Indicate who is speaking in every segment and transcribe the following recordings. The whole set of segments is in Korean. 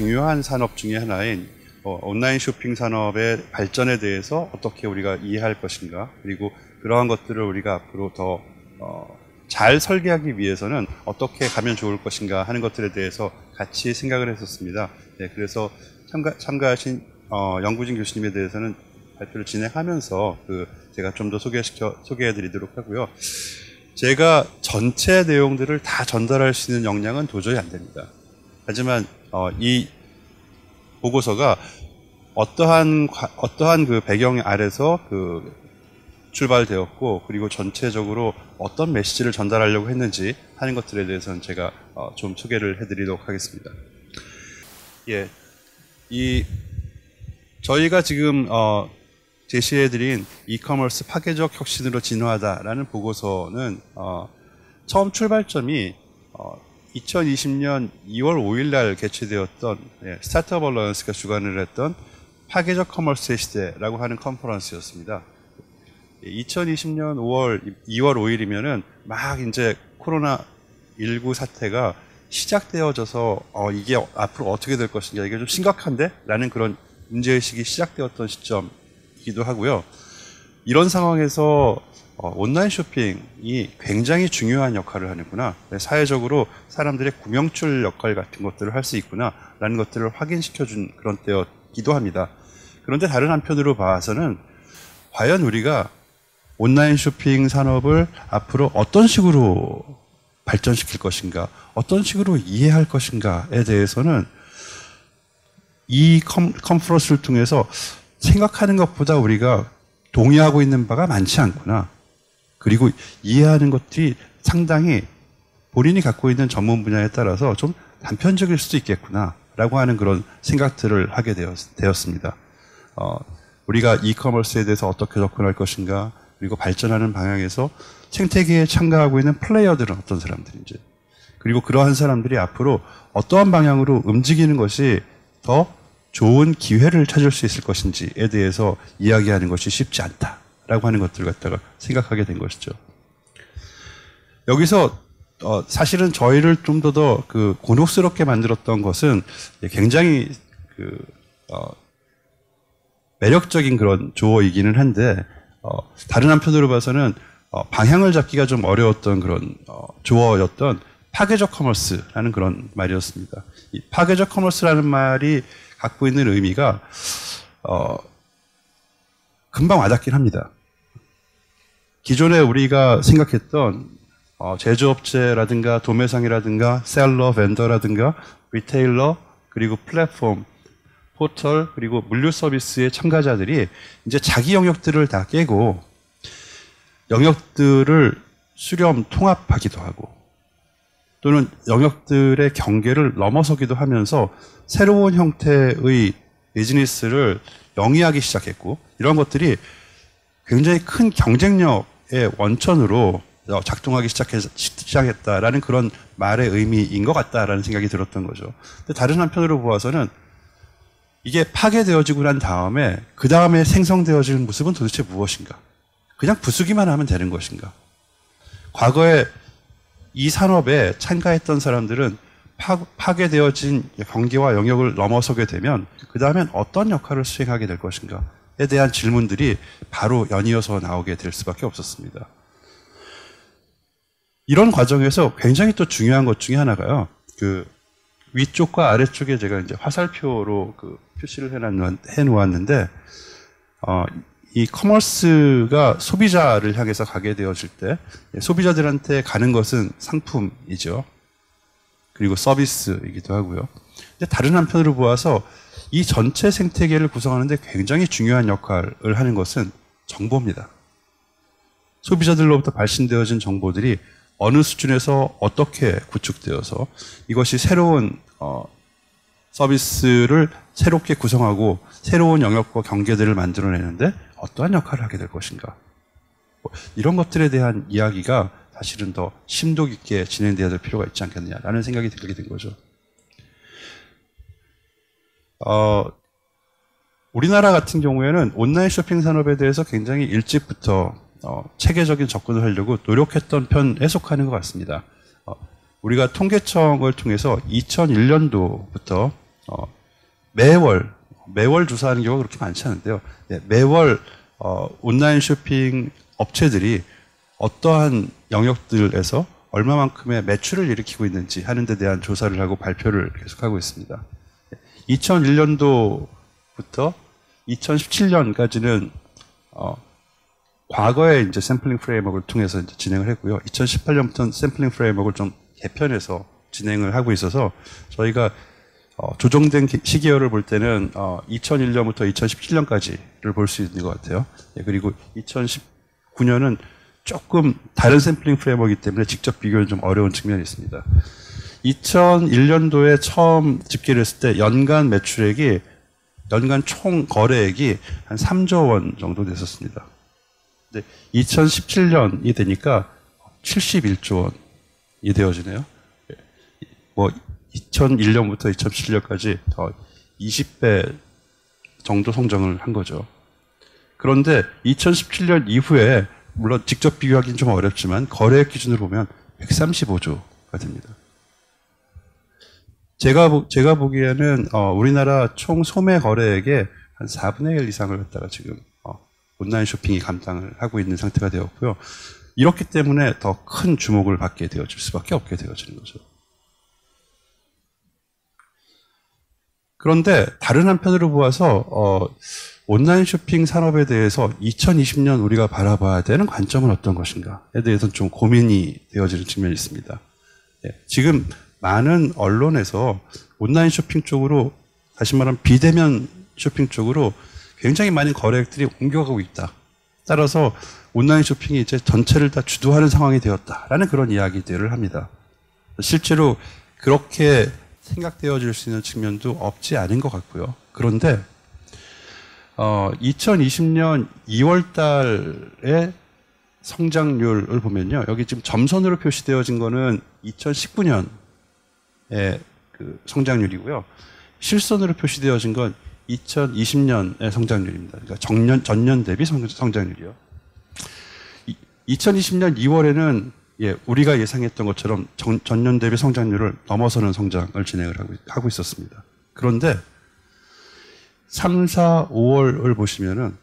Speaker 1: 중요한 산업 중에 하나인 온라인 쇼핑 산업의 발전에 대해서 어떻게 우리가 이해할 것인가, 그리고 그러한 것들을 우리가 앞으로 더 잘 설계하기 위해서는 어떻게 가면 좋을 것인가 하는 것들에 대해서 같이 생각을 했었습니다. 네, 그래서 참가하신 영구진 교수님에 대해서는 발표를 진행하면서 제가 좀 더 소개해드리도록 하고요. 제가 전체 내용들을 다 전달할 수 있는 역량은 도저히 안 됩니다. 하지만 이 보고서가 어떠한 그 배경 아래서 출발되었고, 그리고 전체적으로 어떤 메시지를 전달하려고 했는지 하는 것들에 대해서는 제가 좀 소개를 해드리도록 하겠습니다. 예, 저희가 지금 제시해드린 이커머스 파괴적 혁신으로 진화하다라는 보고서는 처음 출발점이 2020년 2월 5일 날 개최되었던 스타트업 얼라이언스가 주관을 했던 파괴적 커머스의 시대라고 하는 컨퍼런스였습니다. 2020년 2월 5일이면은 막 이제 코로나19 사태가 시작되어져서 이게 앞으로 어떻게 될 것인가, 이게 좀 심각한데? 라는 그런 문제의식이 시작되었던 시점이기도 하고요. 이런 상황에서 온라인 쇼핑이 굉장히 중요한 역할을 하는구나, 사회적으로 사람들의 구명출 역할 같은 것들을 할 수 있구나 라는 것들을 확인시켜준 그런 때였기도 합니다. 그런데 다른 한편으로 봐서는 과연 우리가 온라인 쇼핑 산업을 앞으로 어떤 식으로 발전시킬 것인가, 어떤 식으로 이해할 것인가에 대해서는 이 컨퍼런스를 통해서 생각하는 것보다 우리가 동의하고 있는 바가 많지 않구나, 그리고 이해하는 것들이 상당히 본인이 갖고 있는 전문 분야에 따라서 좀 단편적일 수도 있겠구나 라고 하는 그런 생각들을 하게 되었습니다. 우리가 이커머스에 대해서 어떻게 접근할 것인가, 그리고 발전하는 방향에서 생태계에 참가하고 있는 플레이어들은 어떤 사람들인지, 그리고 그러한 사람들이 앞으로 어떠한 방향으로 움직이는 것이 더 좋은 기회를 찾을 수 있을 것인지에 대해서 이야기하는 것이 쉽지 않다라고 하는 것들을 갖다가 생각하게 된 것이죠. 여기서 사실은 저희를 좀 더 곤혹스럽게 만들었던 것은 굉장히 매력적인 그런 조어이기는 한데, 다른 한편으로 봐서는 방향을 잡기가 좀 어려웠던 그런 조어였던 파괴적 커머스라는 그런 말이었습니다. 이 파괴적 커머스라는 말이 갖고 있는 의미가 금방 와닿긴 합니다. 기존에 우리가 생각했던 제조업체라든가 도매상이라든가 셀러, 벤더라든가 리테일러, 그리고 플랫폼, 포털, 그리고 물류 서비스의 참가자들이 이제 자기 영역들을 다 깨고 영역들을 수렴 통합하기도 하고, 또는 영역들의 경계를 넘어서기도 하면서 새로운 형태의 비즈니스를 영위하기 시작했고, 이런 것들이 굉장히 큰 경쟁력의 원천으로 작동하기 시작했다라는 그런 말의 의미인 것 같다라는 생각이 들었던 거죠. 근데 다른 한편으로 보아서는 이게 파괴되어지고 난 다음에 그 다음에 생성되어지는 모습은 도대체 무엇인가? 그냥 부수기만 하면 되는 것인가? 과거에 이 산업에 참가했던 사람들은 파괴되어진 경계와 영역을 넘어서게 되면 그 다음엔 어떤 역할을 수행하게 될 것인가에 대한 질문들이 바로 연이어서 나오게 될 수밖에 없었습니다. 이런 과정에서 굉장히 또 중요한 것 중에 하나가요. 위쪽과 아래쪽에 제가 이제 화살표로 표시를 해놓았는데, 이 커머스가 소비자를 향해서 가게 되어질 때 소비자들한테 가는 것은 상품이죠. 그리고 서비스이기도 하고요. 근데 다른 한편으로 보아서 이 전체 생태계를 구성하는데 굉장히 중요한 역할을 하는 것은 정보입니다. 소비자들로부터 발신되어진 정보들이 어느 수준에서 어떻게 구축되어서 이것이 새로운 서비스를 새롭게 구성하고 새로운 영역과 경계들을 만들어내는데 어떠한 역할을 하게 될 것인가. 이런 것들에 대한 이야기가 사실은 더 심도 깊게 진행되어야 될 필요가 있지 않겠느냐라는 생각이 들게 된 거죠. 우리나라 같은 경우에는 온라인 쇼핑 산업에 대해서 굉장히 일찍부터 체계적인 접근을 하려고 노력했던 편에 속하는 것 같습니다. 우리가 통계청을 통해서 2001년도부터 어, 매월 조사하는 경우가 그렇게 많지 않은데요. 네, 매월 온라인 쇼핑 업체들이 어떠한 영역들에서 얼마만큼의 매출을 일으키고 있는지 하는 데 대한 조사를 하고 발표를 계속하고 있습니다. 2001년도부터 2017년까지는 과거에 이제 샘플링 프레임워크를 통해서 이제 진행을 했고요. 2018년부터는 샘플링 프레임워크를 좀 개편해서 진행을 하고 있어서 저희가 조정된 시기열을 볼 때는 2001년부터 2017년까지를 볼 수 있는 것 같아요. 예, 그리고 2019년은 조금 다른 샘플링 프레임워크이기 때문에 직접 비교는 좀 어려운 측면이 있습니다. 2001년도에 처음 집계를 했을 때 연간 총 거래액이 한 3조 원 정도 됐었습니다. 근데 2017년이 되니까 71조 원이 되어지네요. 뭐 2001년부터 2017년까지 더 20배 정도 성장을 한 거죠. 그런데 2017년 이후에 물론 직접 비교하기는 좀 어렵지만 거래액 기준으로 보면 135조가 됩니다. 제가 보기에는 우리나라 총 소매 거래액의 한 4분의 1 이상을 갖다가 지금 온라인 쇼핑이 감당을 하고 있는 상태가 되었고요. 이렇기 때문에 더 큰 주목을 받게 되어질 수밖에 없게 되어지는 거죠. 그런데 다른 한편으로 보아서 온라인 쇼핑 산업에 대해서 2020년 우리가 바라봐야 되는 관점은 어떤 것인가에 대해서는 좀 고민이 되어지는 측면이 있습니다. 지금 많은 언론에서 온라인 쇼핑 쪽으로, 다시 말하면 비대면 쇼핑 쪽으로 굉장히 많은 거래액들이 옮겨가고 있다. 따라서 온라인 쇼핑이 이제 전체를 다 주도하는 상황이 되었다라는 그런 이야기들을 합니다. 실제로 그렇게 생각되어질 수 있는 측면도 없지 않은 것 같고요. 그런데 2020년 2월 달의 성장률을 보면요. 여기 지금 점선으로 표시되어진 거는 2019년의 그 성장률이고요. 실선으로 표시되어진 건 2020년의 성장률입니다. 그러니까 전년 대비 성장률이요. 2020년 2월에는 우리가 예상했던 것처럼 전년 대비 성장률을 넘어서는 성장을 진행을 하고 있었습니다. 그런데 3, 4, 5월을 보시면은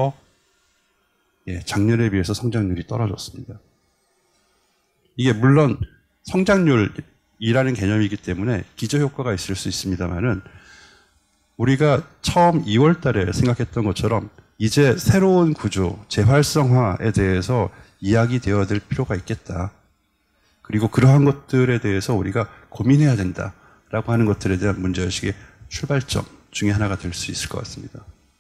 Speaker 1: 작년에 비해서 성장률이 떨어졌습니다. 이게 물론 성장률이라는 개념이기 때문에 기저효과가 있을 수 있습니다만은 우리가 처음 2월 달에 생각했던 것처럼 이제 새로운 구조, 재활성화에 대해서 이야기되어야 될 필요가 있겠다. 그리고 그러한 것들에 대해서 우리가 고민해야 된다라고 하는 것들에 대한 문제의식의 출발점 중에 하나가 될 수 있을 것 같습니다.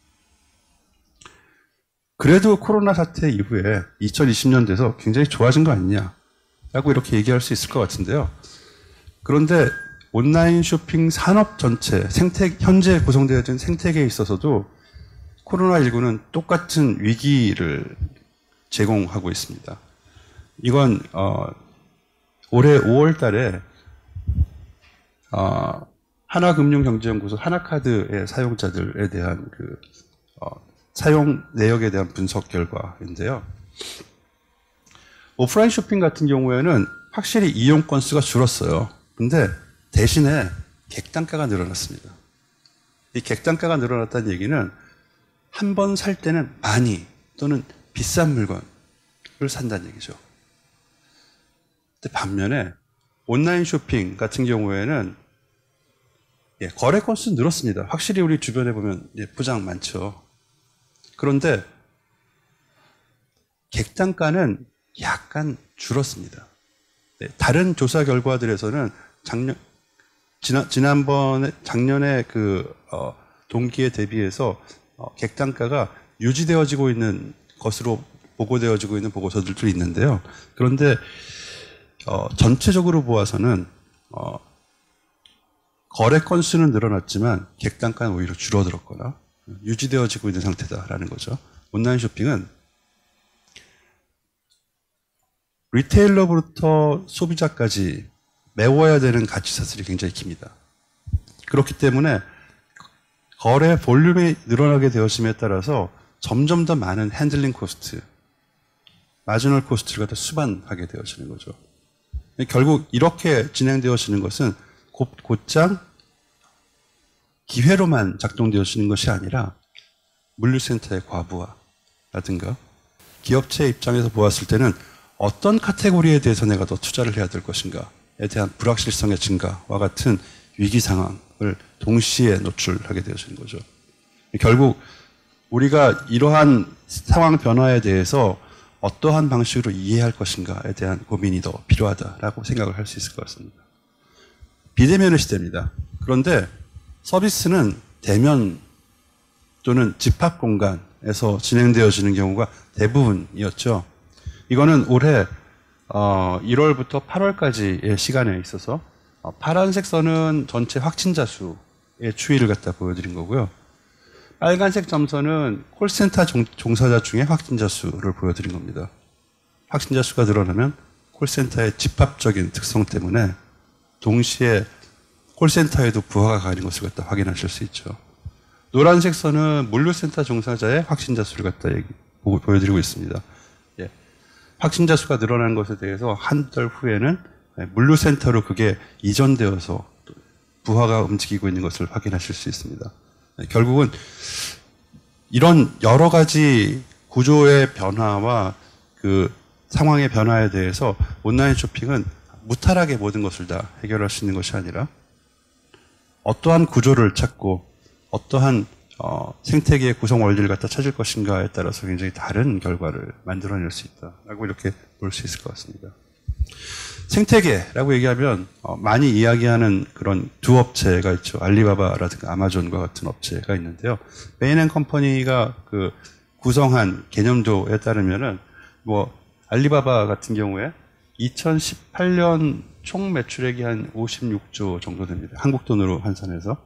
Speaker 1: 그래도 코로나 사태 이후에 2020년 돼서 굉장히 좋아진 거 아니냐라고 이렇게 얘기할 수 있을 것 같은데요. 그런데 온라인 쇼핑 산업 전체, 현재 구성되어진 생태계에 있어서도 코로나19는 똑같은 위기를 제공하고 있습니다. 이건 올해 5월 달에 하나금융경제연구소 하나카드의 사용자들에 대한 사용 내역에 대한 분석 결과인데요. 오프라인 쇼핑 같은 경우에는 확실히 이용 건수가 줄었어요. 근데 대신에 객단가가 늘어났습니다. 이 객단가가 늘어났다는 얘기는 한 번 살 때는 많이 또는 비싼 물건을 산다는 얘기죠. 근데 반면에 온라인 쇼핑 같은 경우에는 거래 건수는 늘었습니다. 확실히 우리 주변에 보면 포장 많죠. 그런데 객단가는 약간 줄었습니다. 다른 조사 결과들에서는 작년에 동기에 대비해서 객단가가 유지되어지고 있는 것으로 보고되어지고 있는 보고서들도 있는데요. 그런데 전체적으로 보아서는 거래 건수는 늘어났지만 객단가는 오히려 줄어들었거나 유지되어지고 있는 상태다라는 거죠. 온라인 쇼핑은 리테일러부터 소비자까지 메워야 되는 가치사슬이 굉장히 깁니다. 그렇기 때문에 거래 볼륨이 늘어나게 되었음에 따라서 점점 더 많은 핸들링 코스트, 마지널 코스트를 갖다 수반하게 되어지는 거죠. 결국 이렇게 진행되어지는 것은 곧장 기회로만 작동되어지는 것이 아니라 물류센터의 과부하라든가 기업체 입장에서 보았을 때는 어떤 카테고리에 대해서 내가 더 투자를 해야 될 것인가에 대한 불확실성의 증가와 같은 위기 상황을 동시에 노출하게 되어지는 거죠. 결국 우리가 이러한 상황 변화에 대해서 어떠한 방식으로 이해할 것인가에 대한 고민이 더 필요하다라고 생각을 할 수 있을 것 같습니다. 비대면의 시대입니다. 그런데 서비스는 대면 또는 집합 공간에서 진행되어지는 경우가 대부분이었죠. 이거는 올해 1월부터 8월까지의 시간에 있어서 파란색 선은 전체 확진자 수의 추이를 갖다 보여드린 거고요. 빨간색 점선은 콜센터 종사자 중에 확진자 수를 보여드린 겁니다. 확진자 수가 늘어나면 콜센터의 집합적인 특성 때문에 동시에 콜센터에도 부하가 가는 것을 갖다 확인하실 수 있죠. 노란색 선은 물류센터 종사자의 확진자 수를 갖다 보여드리고 있습니다. 예. 확진자 수가 늘어나는 것에 대해서 한 달 후에는 물류센터로 그게 이전되어서 부하가 움직이고 있는 것을 확인하실 수 있습니다. 결국은 이런 여러 가지 구조의 변화와 그 상황의 변화에 대해서 온라인 쇼핑은 무탈하게 모든 것을 다 해결할 수 있는 것이 아니라 어떠한 구조를 찾고 어떠한 생태계의 구성 원리를 갖다 찾을 것인가에 따라서 굉장히 다른 결과를 만들어낼 수 있다라고 이렇게 볼 수 있을 것 같습니다. 생태계라고 얘기하면 많이 이야기하는 그런 두 업체가 있죠. 알리바바라든가 아마존과 같은 업체가 있는데요. 베인앤컴퍼니가 그 구성한 개념도에 따르면은 뭐 알리바바 같은 경우에 2018년 총 매출액이 한 56조 정도 됩니다. 한국 돈으로 환산해서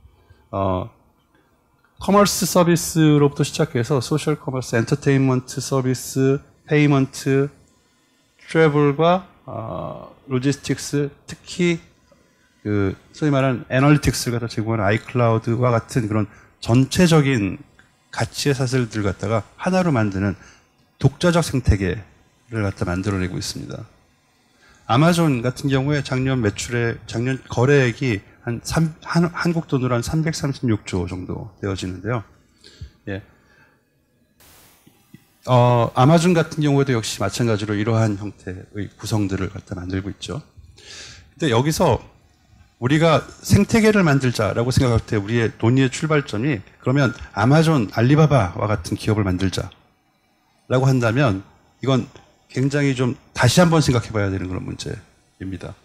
Speaker 1: 커머스 서비스로부터 시작해서 소셜 커머스, 엔터테인먼트 서비스, 페이먼트, 트래블과 로지스틱스, 특히 그 소위 말하는 애널리틱스를 갖다 제공하는 아이클라우드와 같은 그런 전체적인 가치의 사슬들 갖다가 하나로 만드는 독자적 생태계를 갖다 만들어내고 있습니다. 아마존 같은 경우에 작년 거래액이 한국 돈으로 한 336조 정도 되어지는데요. 예. 아마존 같은 경우에도 역시 마찬가지로 이러한 형태의 구성들을 갖다 만들고 있죠. 근데 여기서 우리가 생태계를 만들자라고 생각할 때 우리의 논의의 출발점이 그러면 아마존, 알리바바와 같은 기업을 만들자라고 한다면 이건 굉장히 좀 다시 한번 생각해 봐야 되는 그런 문제입니다.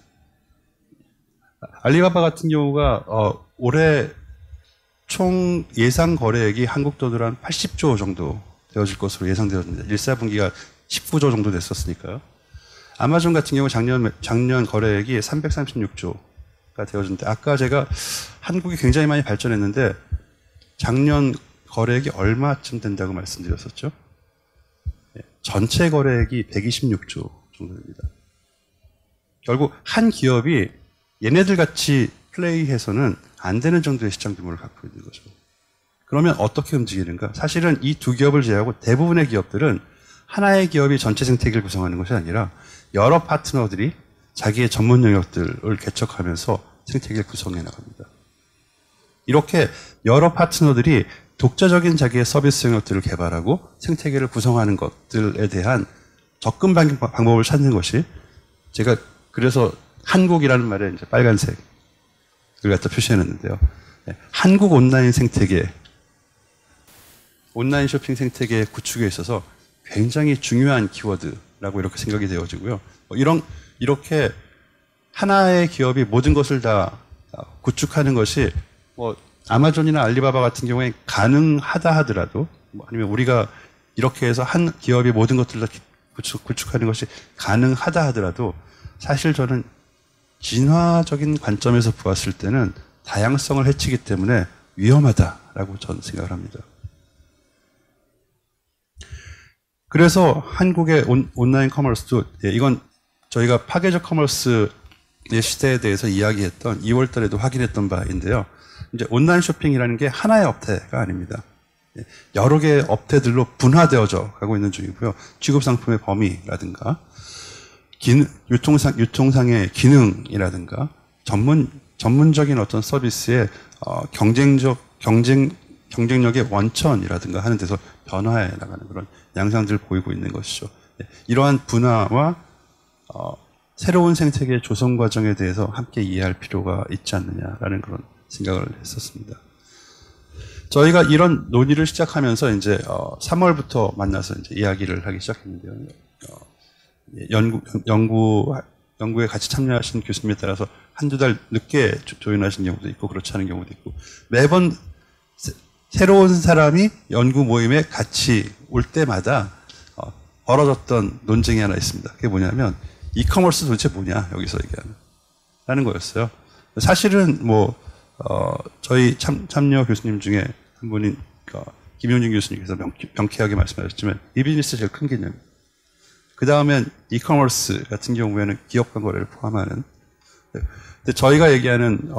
Speaker 1: 알리바바 같은 경우가 올해 총 예상 거래액이 한국 돈으로 한 80조 정도 되어질 것으로 예상되었습니다. 1사분기가 19조 정도 됐었으니까요. 아마존 같은 경우 작년 거래액이 336조가 되어졌는데 아까 제가 한국이 굉장히 많이 발전했는데 작년 거래액이 얼마쯤 된다고 말씀드렸었죠? 전체 거래액이 126조 정도 됩니다. 결국 한 기업이 얘네들 같이 플레이해서는 안 되는 정도의 시장 규모를 갖고 있는 거죠. 그러면 어떻게 움직이는가? 사실은 이 두 기업을 제외하고 대부분의 기업들은 하나의 기업이 전체 생태계를 구성하는 것이 아니라 여러 파트너들이 자기의 전문 영역들을 개척하면서 생태계를 구성해 나갑니다. 이렇게 여러 파트너들이 독자적인 자기의 서비스 영역들을 개발하고 생태계를 구성하는 것들에 대한 접근 방법을 찾는 것이 제가 그래서 한국이라는 말에 이제 빨간색을 갖다 표시해놨는데요. 한국 온라인 생태계, 온라인 쇼핑 생태계 구축에 있어서 굉장히 중요한 키워드라고 이렇게 생각이 되어지고요. 이렇게 하나의 기업이 모든 것을 다 구축하는 것이 아마존이나 알리바바 같은 경우에 가능하다 하더라도 아니면 우리가 이렇게 해서 한 기업이 모든 것들을 다 구축하는 것이 가능하다 하더라도 사실 저는 진화적인 관점에서 보았을 때는 다양성을 해치기 때문에 위험하다라고 저는 생각을 합니다. 그래서 한국의 온라인 커머스도 이건 저희가 파괴적 커머스의 시대에 대해서 이야기했던 2월 달에도 확인했던 바인데요. 이제 온라인 쇼핑이라는 게 하나의 업태가 아닙니다. 여러 개의 업태들로 분화되어져 가고 있는 중이고요. 취급 상품의 범위라든가 유통상의 기능이라든가 전문 전문적인 어떤 서비스의 경쟁력의 원천이라든가 하는 데서 변화해 나가는 그런 양상들을 보이고 있는 것이죠. 이러한 분화와 새로운 생태계 조성 과정에 대해서 함께 이해할 필요가 있지 않느냐라는 그런 생각을 했었습니다. 저희가 이런 논의를 시작하면서 이제 3월부터 만나서 이제 이야기를 하기 시작했는데요. 연구에 같이 참여하신 교수님에 따라서 한두 달 늦게 조인하신 경우도 있고 그렇지 않은 경우도 있고 매번 새로운 사람이 연구 모임에 같이 올 때마다 벌어졌던 논쟁이 하나 있습니다. 그게 뭐냐면 이커머스 도대체 뭐냐 여기서 얘기하는 라는 거였어요. 사실은 저희 참여 교수님 중에 한 분인 김용진 교수님께서 명쾌하게 말씀하셨지만 이 비즈니스 제일 큰 개념. 그 다음엔 이커머스 같은 경우에는 기업 간 거래를 포함하는. 근데 저희가 얘기하는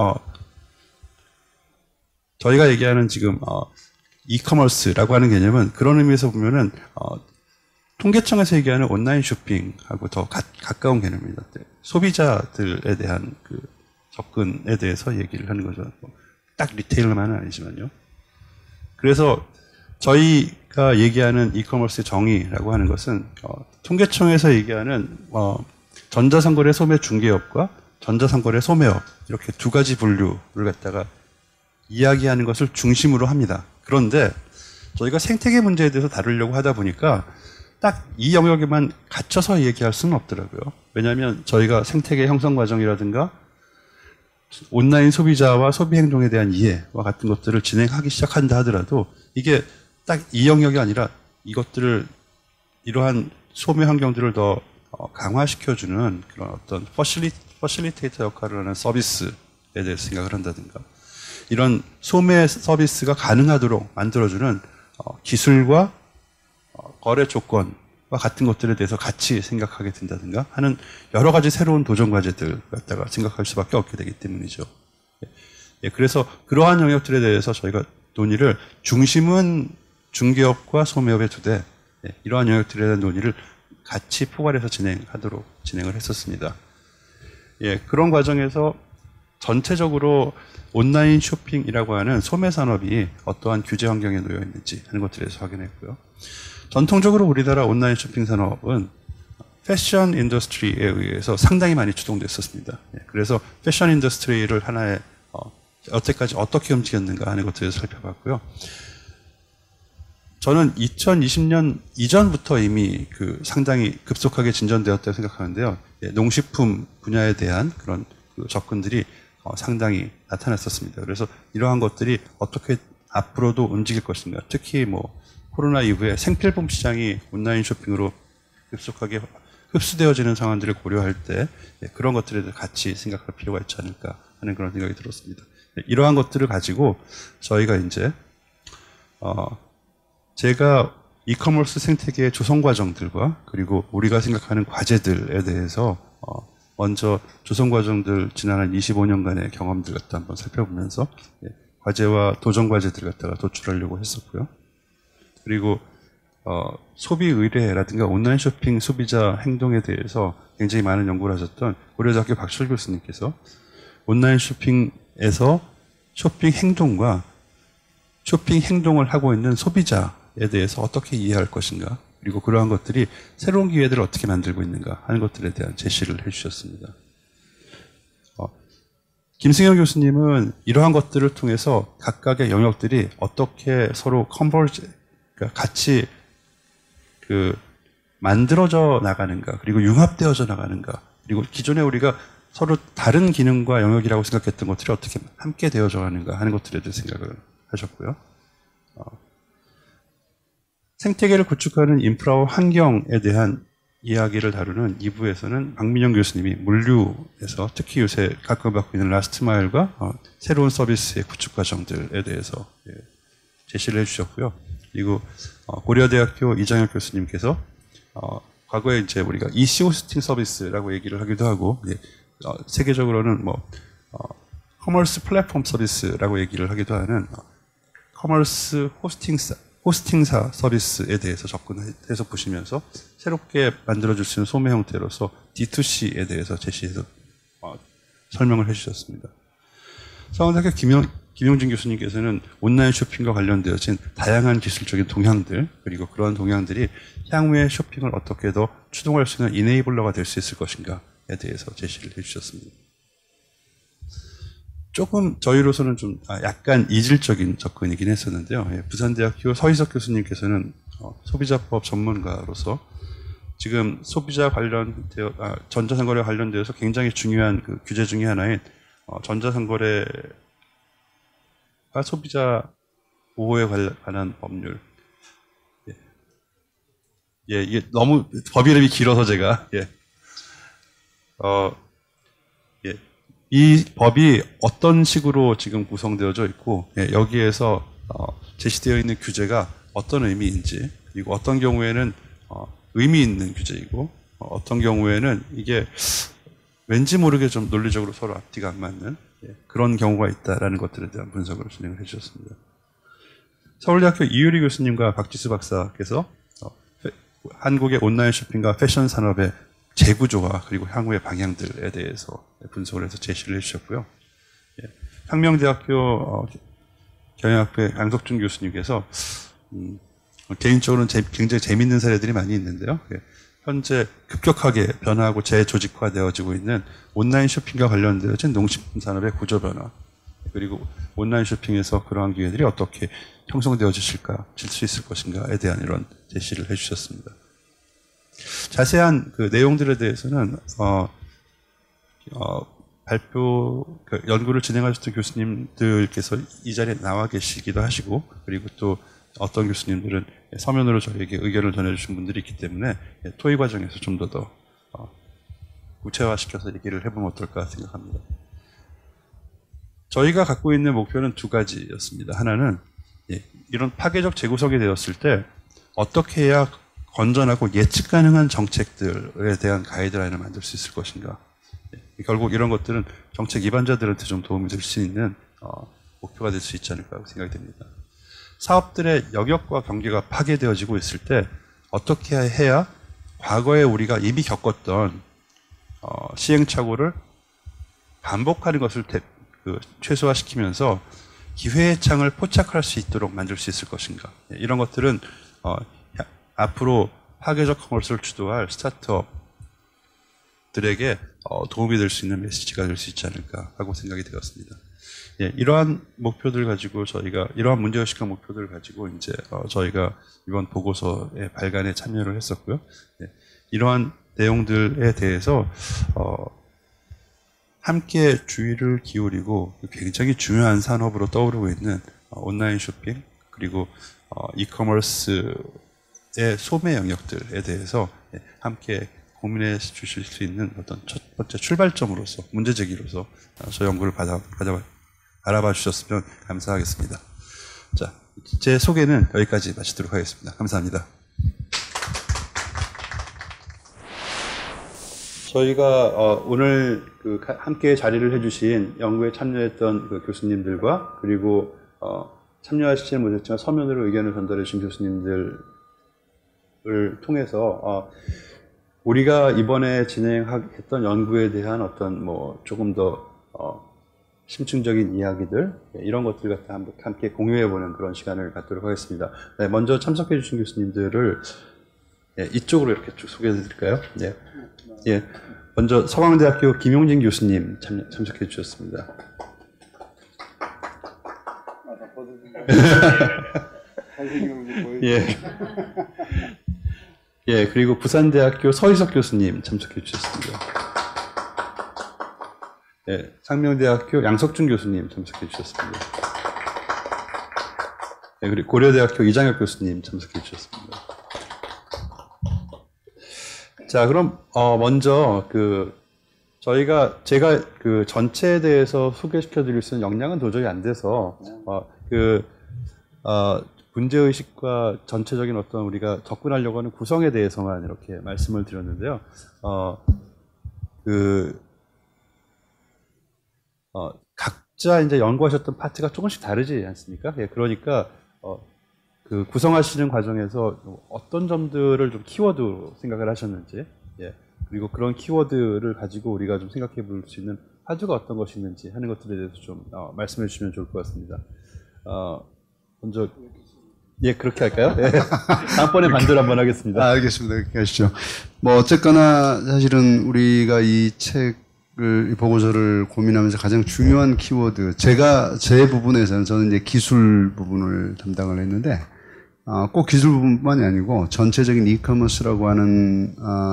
Speaker 1: 지금 이커머스라고 하는 개념은 그런 의미에서 보면은 통계청에서 얘기하는 온라인 쇼핑하고 더 가까운 개념입니다. 소비자들에 대한 그 접근에 대해서 얘기를 하는 거죠. 딱 리테일만은 아니지만요. 그래서 저희가 얘기하는 이커머스의 정의라고 하는 것은 통계청에서 얘기하는 전자상거래 소매 중개업과 전자상거래 소매업 이렇게 두 가지 분류를 갖다가 이야기하는 것을 중심으로 합니다. 그런데 저희가 생태계 문제에 대해서 다루려고 하다 보니까 딱 이 영역에만 갇혀서 얘기할 수는 없더라고요. 왜냐하면 저희가 생태계 형성 과정이라든가 온라인 소비자와 소비 행동에 대한 이해와 같은 것들을 진행하기 시작한다 하더라도 이게 딱 이 영역이 아니라 이것들을 이러한 소매 환경들을 더 강화시켜주는 그런 어떤 퍼실리테이터 역할을 하는 서비스에 대해서 생각을 한다든가 이런 소매 서비스가 가능하도록 만들어주는 기술과 거래 조건과 같은 것들에 대해서 같이 생각하게 된다든가 하는 여러 가지 새로운 도전 과제들 갖다가 생각할 수밖에 없게 되기 때문이죠. 그래서 그러한 영역들에 대해서 저희가 논의를 중심은 중개업과 소매업에 두되 이러한 영역들에 대한 논의를 같이 포괄해서 진행을 했었습니다. 그런 과정에서 전체적으로 온라인 쇼핑이라고 하는 소매 산업이 어떠한 규제 환경에 놓여 있는지 하는 것들에 대해서 확인했고요. 전통적으로 우리나라 온라인 쇼핑 산업은 패션 인더스트리에 의해서 상당히 많이 추동됐었습니다. 그래서 패션 인더스트리를 하나의 여태까지 어떻게 움직였는가 하는 것들을 살펴봤고요. 저는 2020년 이전부터 이미 상당히 급속하게 진전되었다고 생각하는데요. 농식품 분야에 대한 그런 접근들이 상당히 나타났었습니다. 그래서 이러한 것들이 어떻게 앞으로도 움직일 것인가. 특히 코로나 이후에 생필품 시장이 온라인 쇼핑으로 급속하게 흡수되어지는 상황들을 고려할 때 그런 것들에 대해 같이 생각할 필요가 있지 않을까 하는 그런 생각이 들었습니다. 이러한 것들을 가지고 저희가 이제 제가 이커머스 생태계의 조성 과정들과 그리고 우리가 생각하는 과제들에 대해서 먼저 조성 과정들 지난 한 25년간의 경험들 갖다 한번 살펴보면서 과제와 도전 과제들 갖다가 도출하려고 했었고요. 그리고 소비 의뢰라든가 온라인 쇼핑 소비자 행동에 대해서 굉장히 많은 연구를 하셨던 고려대학교 박철 교수님께서 온라인 쇼핑에서 쇼핑 행동과 쇼핑 행동을 하고 있는 소비자에 대해서 어떻게 이해할 것인가 그리고 그러한 것들이 새로운 기회들을 어떻게 만들고 있는가 하는 것들에 대한 제시를 해주셨습니다. 김승현 교수님은 이러한 것들을 통해서 각각의 영역들이 어떻게 서로 그러니까 같이 만들어져 나가는가, 그리고 융합되어져 나가는가, 그리고 기존에 우리가 서로 다른 기능과 영역이라고 생각했던 것들이 어떻게 함께 되어져 가는가 하는 것들에 대해 생각을 하셨고요. 생태계를 구축하는 인프라와 환경에 대한 이야기를 다루는 2부에서는 박민영 교수님이 물류에서 특히 요새 각광받고 있는 라스트 마일과 새로운 서비스의 구축 과정들에 대해서 제시를 해주셨고요. 그리고 고려대학교 이장혁 교수님께서 과거에 이제 우리가 EC 호스팅 서비스라고 얘기를 하기도 하고 세계적으로는 커머스 플랫폼 서비스라고 얘기를 하기도 하는 커머스 호스팅사 서비스에 대해서 접근해서 보시면서 새롭게 만들어줄 수 있는 소매 형태로서 D2C에 대해서 제시해서 설명을 해주셨습니다. 서강대학교 김용진 교수님께서는 온라인 쇼핑과 관련되어진 다양한 기술적인 동향들, 그리고 그러한 동향들이 향후의 쇼핑을 어떻게 더 추동할 수 있는 이네이블러가 될 수 있을 것인가에 대해서 제시를 해주셨습니다. 조금 저희로서는 좀 약간 이질적인 접근이긴 했었는데요. 예, 부산대학교 서희석 교수님께서는 소비자법 전문가로서 지금 소비자 관련되어 전자상거래 관련되어서 굉장히 중요한 그 규제 중에 하나인 전자상거래가 소비자 보호에 관한 법률. 예, 이게 너무 법 이름이 길어서 제가 예. 예. 이 법이 어떤 식으로 지금 구성되어져 있고 예, 여기에서 제시되어 있는 규제가 어떤 의미인지, 그리고 어떤 경우에는 의미 있는 규제이고 어떤 경우에는 이게 왠지 모르게 좀 논리적으로 서로 앞뒤가 안 맞는 그런 경우가 있다라는 것들에 대한 분석을 진행을 해주셨습니다. 서울대학교 이유리 교수님과 박지수 박사께서 한국의 온라인 쇼핑과 패션 산업의 재구조화 그리고 향후의 방향들에 대해서 분석을 해서 제시를 해주셨고요. 상명대학교 경영학부의 양석준 교수님께서 개인적으로는 굉장히 재미있는 사례들이 많이 있는데요. 현재 급격하게 변화하고 재조직화되어지고 있는 온라인 쇼핑과 관련되어진 농식품 산업의 구조 변화, 그리고 온라인 쇼핑에서 그러한 기회들이 어떻게 형성되어질 수 있을 것인가에 대한 이런 제시를 해주셨습니다. 자세한 그 내용들에 대해서는 연구를 진행하셨던 교수님들께서 이 자리에 나와 계시기도 하시고, 그리고 또 어떤 교수님들은 서면으로 저희에게 의견을 전해주신 분들이 있기 때문에 토의 과정에서 좀 더 구체화시켜서 얘기를 해보면 어떨까 생각합니다. 저희가 갖고 있는 목표는 두 가지였습니다. 하나는 이런 파괴적 재구성이 되었을 때 어떻게 해야 건전하고 예측 가능한 정책들에 대한 가이드라인을 만들 수 있을 것인가. 결국 이런 것들은 정책 입안자들한테 좀 도움이 될 수 있는 목표가 될 수 있지 않을까 생각이 됩니다. 사업들의 영역과 경계가 파괴되어지고 있을 때 어떻게 해야 과거에 우리가 이미 겪었던 시행착오를 반복하는 것을 최소화시키면서 기회의 창을 포착할 수 있도록 만들 수 있을 것인가. 이런 것들은 앞으로 파괴적 커머스를 주도할 스타트업들에게 도움이 될 수 있는 메시지가 될 수 있지 않을까 하고 생각이 되었습니다. 이러한 목표들 가지고 이러한 문제의식과 목표들을 가지고 이제 저희가 이번 보고서의 발간에 참여를 했었고요. 이러한 내용들에 대해서 함께 주의를 기울이고 굉장히 중요한 산업으로 떠오르고 있는 온라인 쇼핑, 그리고 이커머스의 소매 영역들에 대해서 함께 고민해 주실 수 있는 어떤 첫 번째 출발점으로서, 문제 제기로서 저 연구를 알아봐 주셨으면 감사하겠습니다. 자, 제 소개는 여기까지 마치도록 하겠습니다. 감사합니다. 저희가 오늘 함께 자리를 해주신 연구에 참여했던 교수님들과, 그리고 참여하시지는 못했지만 서면으로 의견을 전달해 주신 교수님들을 통해서 우리가 이번에 진행했던 연구에 대한 어떤 조금 더 심층적인 이야기들, 이런 것들 갖다 함께 공유해보는 그런 시간을 갖도록 하겠습니다. 네, 먼저 참석해 주신 교수님들을 이쪽으로 이렇게 쭉 소개해 드릴까요? 예. 먼저 서강대학교 김용진 교수님 참석해 주셨습니다. 예, 그리고 부산대학교 서희석 교수님 참석해 주셨습니다. 예, 상명대학교 양석준 교수님 참석해 주셨습니다. 예, 그리고 고려대학교 이장혁 교수님 참석해 주셨습니다. 자, 그럼 먼저 제가 전체에 대해서 소개시켜 드릴 수 있는 역량은 도저히 안 돼서 문제의식과 전체적인 어떤 우리가 접근하려고 하는 구성에 대해서만 이렇게 말씀을 드렸는데요. 각자 이제 연구하셨던 파트가 조금씩 다르지 않습니까? 예, 그러니까 구성하시는 과정에서 어떤 점들을 좀 키워드로 생각을 하셨는지, 예, 그리고 그런 키워드를 가지고 우리가 좀 생각해 볼 수 있는 화두가 어떤 것이 있는지 하는 것들에 대해서 좀 말씀해 주시면 좋을 것 같습니다. 먼저 예, 그렇게 할까요? 예. 다음번에 반대로 한번 하겠습니다.
Speaker 2: 알겠습니다. 그렇게 하시죠. 뭐 어쨌거나 사실은 우리가 이 책을 이 보고서를 고민하면서 가장 중요한 키워드, 제 부분에서는 저는 이제 기술 부분을 담당을 했는데 꼭 기술 부분만이 아니고 전체적인 이커머스라고 하는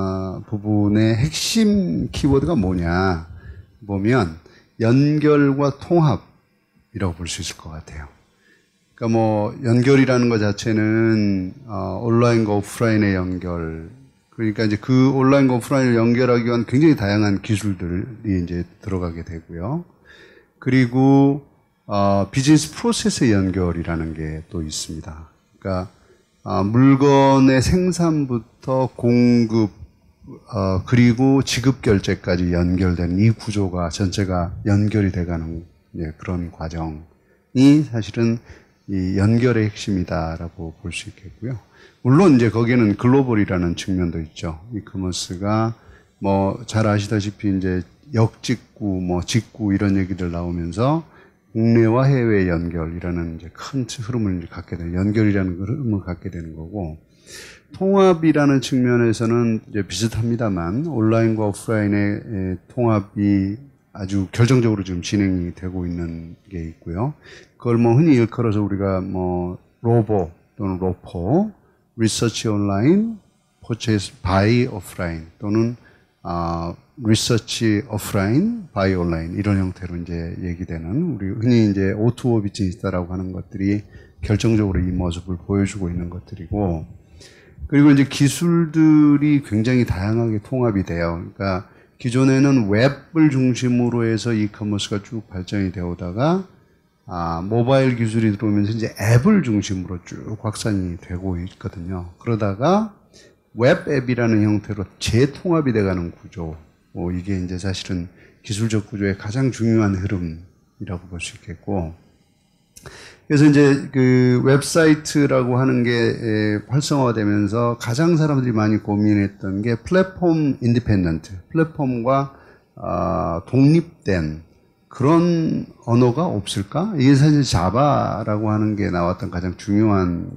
Speaker 2: 부분의 핵심 키워드가 뭐냐 보면 연결과 통합이라고 볼 수 있을 것 같아요. 그러니까 뭐 연결이라는 것 자체는 온라인과 오프라인의 연결, 그러니까 이제 그 온라인과 오프라인을 연결하기 위한 굉장히 다양한 기술들이 이제 들어가게 되고요. 그리고 비즈니스 프로세스의 연결이라는 게 또 있습니다. 그러니까 물건의 생산부터 공급 그리고 지급 결제까지 연결되는 이 구조가 전체가 연결이 돼가는 그런 과정이 사실은 이 연결의 핵심이다라고 볼 수 있겠고요. 물론 이제 거기에는 글로벌이라는 측면도 있죠. 이커머스가 뭐 잘 아시다시피 이제 역직구, 뭐 직구 이런 얘기들 나오면서 국내와 해외 연결이라는 이제 큰 흐름을 이제 갖게 되는, 연결이라는 흐름을 갖게 되는 거고, 통합이라는 측면에서는 이제 비슷합니다만 온라인과 오프라인의 통합이 아주 결정적으로 지금 진행이 되고 있는 게 있고요. 그걸 뭐 흔히 일컬어서 우리가 뭐 로보 또는 로포, 리서치 온라인, 퍼체이스 바이 오프라인 또는 리서치 오프라인, 바이 온라인 이런 형태로 이제 얘기되는, 우리 흔히 이제 O2O 비즈니스라고 하는 것들이 결정적으로 이 모습을 보여주고 있는 것들이고, 그리고 이제 기술들이 굉장히 다양하게 통합이 돼요. 그러니까 기존에는 웹을 중심으로 해서 이커머스가 쭉 발전이 되어 오다가 모바일 기술이 들어오면서 이제 앱을 중심으로 쭉 확산이 되고 있거든요. 그러다가 웹 앱이라는 형태로 재통합이 돼가는 구조, 이게 이제 사실은 기술적 구조의 가장 중요한 흐름이라고 볼 수 있겠고, 그래서 이제 그 웹사이트라고 하는 게 활성화되면서 가장 사람들이 많이 고민했던 게 플랫폼 인디펜던트, 플랫폼과 독립된 그런 언어가 없을까? 이게 사실 자바라고 하는 게 나왔던 가장 중요한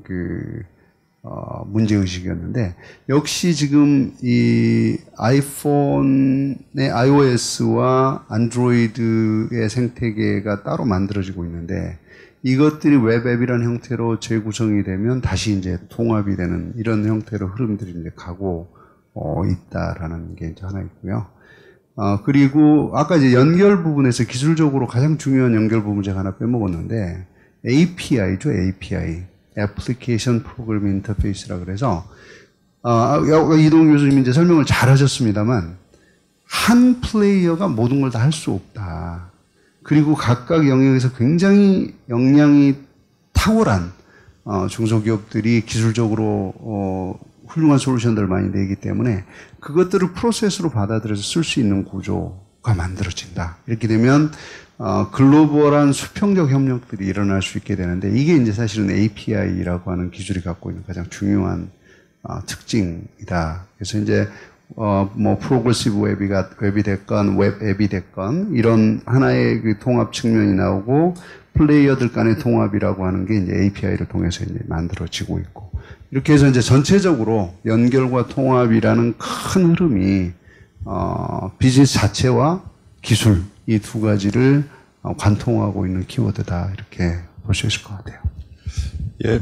Speaker 2: 문제의식이었는데, 역시 지금 이 아이폰의 iOS와 안드로이드의 생태계가 따로 만들어지고 있는데, 이것들이 웹앱이라는 형태로 재구성이 되면 다시 이제 통합이 되는 이런 형태로 흐름들이 이제 가고 있다라는 게 이제 하나 있고요. 그리고 아까 이제 연결 부분에서 기술적으로 가장 중요한 연결 부분 제가 하나 빼먹었는데, API죠, API. Application Program Interface라 그래서, 이동 교수님이 이제 설명을 잘 하셨습니다만, 한 플레이어가 모든 걸 다 할 수 없다. 그리고 각각 영역에서 굉장히 역량이 탁월한 중소기업들이 기술적으로 훌륭한 솔루션들을 많이 내기 때문에 그것들을 프로세스로 받아들여서 쓸 수 있는 구조가 만들어진다. 이렇게 되면 글로벌한 수평적 협력들이 일어날 수 있게 되는데, 이게 이제 사실은 API라고 하는 기술이 갖고 있는 가장 중요한 특징이다. 그래서 이제 뭐 프로그레시브 웹이 됐건 웹 앱이 됐건 이런 하나의 그 통합 측면이 나오고, 플레이어들 간의 통합이라고 하는 게 이제 API를 통해서 이제 만들어지고 있고, 이렇게 해서 이제 전체적으로 연결과 통합이라는 큰 흐름이 비즈니스 자체와 기술 이 두 가지를 관통하고 있는 키워드다, 이렇게 볼 수 있을 것 같아요.
Speaker 1: 예,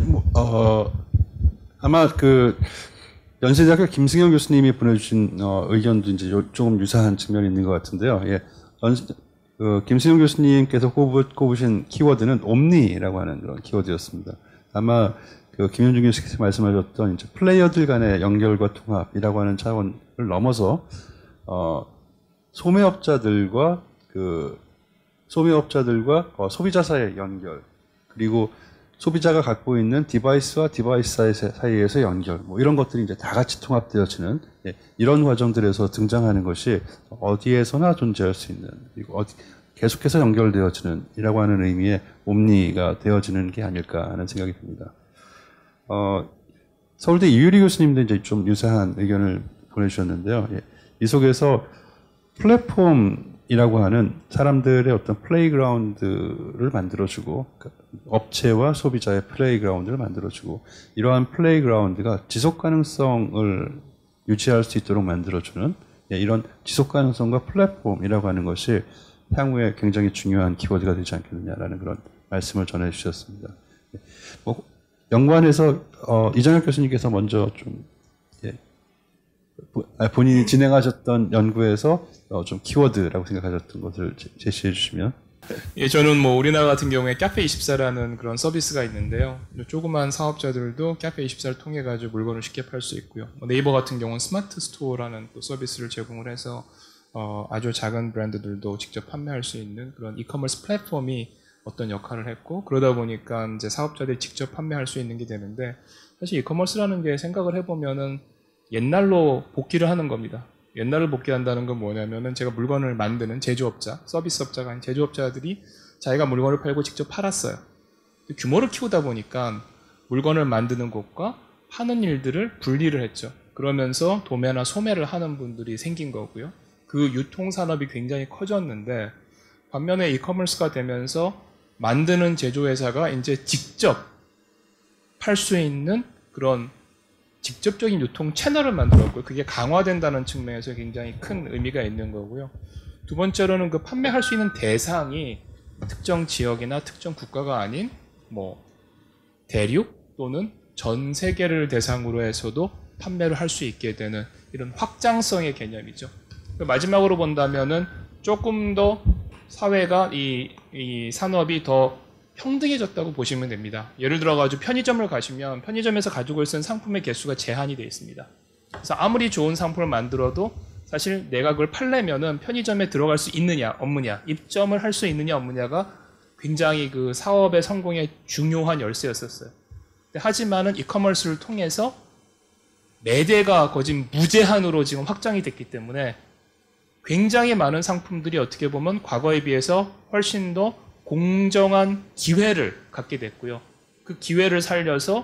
Speaker 1: 아마 연세대학교 김승현 교수님이 보내주신 의견도 이제 조금 유사한 측면이 있는 것 같은데요. 예, 김승현 교수님께서 꼽으신 키워드는 옴니라고 하는 그런 키워드였습니다. 아마 김현중 교수께서 말씀하셨던 이제 플레이어들 간의 연결과 통합이라고 하는 차원을 넘어서 소매업자들과 소비자 사이의 연결, 그리고 소비자가 갖고 있는 디바이스와 디바이스 사이에서 연결, 뭐 이런 것들이 이제 다 같이 통합되어지는 이런 과정들에서 등장하는 것이 어디에서나 존재할 수 있는, 그리고 계속해서 연결되어지는 이라고 하는 의미의 옴니가 되어지는 게 아닐까 하는 생각이 듭니다. 서울대 이유리 교수님도 이제 좀 유사한 의견을 보내주셨는데요. 이 속에서 플랫폼이라고 하는 사람들의 어떤 플레이그라운드를 만들어주고 업체와 소비자의 플레이그라운드를 만들어주고 이러한 플레이그라운드가 지속 가능성을 유지할 수 있도록 만들어주는 이런 지속 가능성과 플랫폼이라고 하는 것이 향후에 굉장히 중요한 키워드가 되지 않겠느냐라는 그런 말씀을 전해 주셨습니다. 뭐 연관해서 이정혁 교수님께서 먼저 좀 본인이 진행하셨던 연구에서 좀 키워드라고 생각하셨던 것을 제시해 주시면.
Speaker 3: 예, 저는 뭐 우리나라 같은 경우에 카페24라는 그런 서비스가 있는데요. 조그만 사업자들도 카페24를 통해 가지고 물건을 쉽게 팔 수 있고요. 네이버 같은 경우는 스마트 스토어라는 또 서비스를 제공을 해서 아주 작은 브랜드들도 직접 판매할 수 있는 그런 이커머스 플랫폼이 어떤 역할을 했고, 그러다 보니까 이제 사업자들이 직접 판매할 수 있는 게 되는데, 사실 이커머스라는 게 생각을 해보면은 옛날로 복귀를 하는 겁니다. 옛날을 복귀한다는 건 뭐냐면은 제가 물건을 만드는 제조업자, 서비스업자가 아닌 제조업자들이 자기가 물건을 팔고 직접 팔았어요. 규모를 키우다 보니까 물건을 만드는 곳과 파는 일들을 분리를 했죠. 그러면서 도매나 소매를 하는 분들이 생긴 거고요. 그 유통산업이 굉장히 커졌는데, 반면에 이커머스가 되면서 만드는 제조회사가 이제 직접 팔 수 있는 그런 직접적인 유통 채널을 만들었고요. 그게 강화된다는 측면에서 굉장히 큰 의미가 있는 거고요. 두 번째로는 그 판매할 수 있는 대상이 특정 지역이나 특정 국가가 아닌 뭐 대륙 또는 전 세계를 대상으로 해서도 판매를 할 수 있게 되는 이런 확장성의 개념이죠. 마지막으로 본다면은 조금 더 사회가 이 산업이 더 평등해졌다고 보시면 됩니다. 예를 들어가지고 편의점을 가시면 편의점에서 가지고 있는 상품의 개수가 제한이 되어 있습니다. 그래서 아무리 좋은 상품을 만들어도 사실 내가 그걸 팔려면은 편의점에 들어갈 수 있느냐 없느냐, 입점을 할 수 있느냐 없느냐가 굉장히 그 사업의 성공의 중요한 열쇠였었어요. 하지만은 이커머스를 통해서 매대가 거진 무제한으로 지금 확장이 됐기 때문에 굉장히 많은 상품들이 어떻게 보면 과거에 비해서 훨씬 더 공정한 기회를 갖게 됐고요. 그 기회를 살려서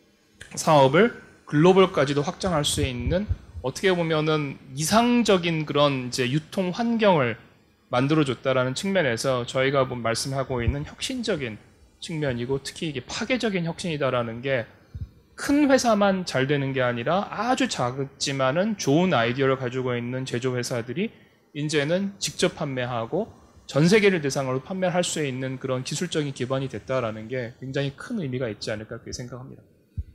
Speaker 3: 사업을 글로벌까지도 확장할 수 있는 어떻게 보면은 이상적인 그런 이제 유통 환경을 만들어줬다라는 측면에서 저희가 말씀하고 있는 혁신적인 측면이고, 특히 이게 파괴적인 혁신이다라는 게 큰 회사만 잘 되는 게 아니라 아주 작지만은 좋은 아이디어를 가지고 있는 제조회사들이 이제는 직접 판매하고 전 세계를 대상으로 판매를 할 수 있는 그런 기술적인 기반이 됐다라는 게 굉장히 큰 의미가 있지 않을까 그렇게 생각합니다.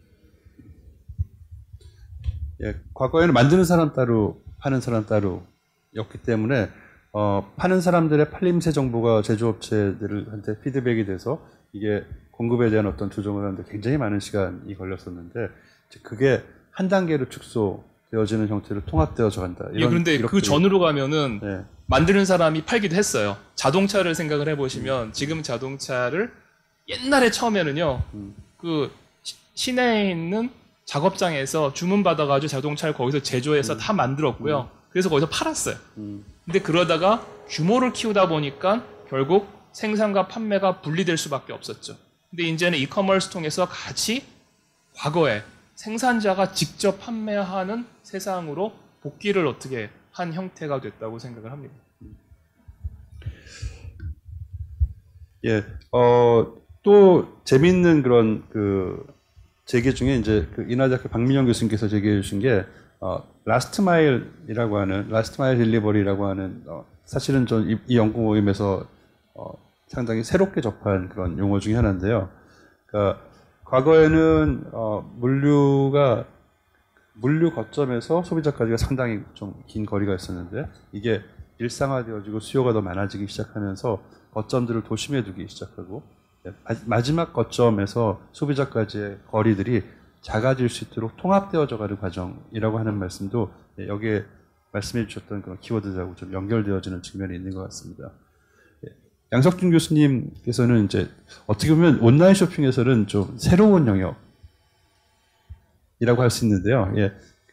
Speaker 1: 예, 과거에는 만드는 사람 따로, 파는 사람 따로였기 때문에 파는 사람들의 팔림새 정보가 제조업체들한테 피드백이 돼서 이게 공급에 대한 어떤 조정을 하는데 굉장히 많은 시간이 걸렸었는데, 그게 한 단계로 축소되어지는 형태로 통합되어져 간다.
Speaker 3: 예, 그런데 그 전으로 가면은 네. 만드는 사람이 팔기도 했어요. 자동차를 생각을 해보시면 지금 자동차를 옛날에 처음에는요, 그 시내에 있는 작업장에서 주문 받아가지고 자동차를 거기서 제조해서 다 만들었고요. 그래서 거기서 팔았어요. 근데 그러다가 규모를 키우다 보니까 결국 생산과 판매가 분리될 수밖에 없었죠. 근데 이제는 이커머스 통해서 같이 과거에 생산자가 직접 판매하는 세상으로 복귀를 어떻게 한 형태가 됐다고 생각을 합니다.
Speaker 1: 예, 또 재미있는 그런 그 제기 중에 이제 그 인하대학교 박민영 교수님께서 제기해 주신 게 라스트 마일이라고 하는 라스트 마일 딜리버리라고 하는 사실은 전 이 연구 모임에서 상당히 새롭게 접한 그런 용어 중에 하나인데요. 그러니까 과거에는 물류 거점에서 소비자까지가 상당히 좀 긴 거리가 있었는데, 이게 일상화되어지고 수요가 더 많아지기 시작하면서 거점들을 도심에 두기 시작하고, 마지막 거점에서 소비자까지의 거리들이 작아질 수 있도록 통합되어져 가는 과정이라고 하는 말씀도 여기에 말씀해 주셨던 그런 키워드하고 좀 연결되어지는 측면이 있는 것 같습니다. 양석준 교수님께서는 이제 어떻게 보면 온라인 쇼핑에서는 좀 새로운 영역이라고 할 수 있는데요. 예,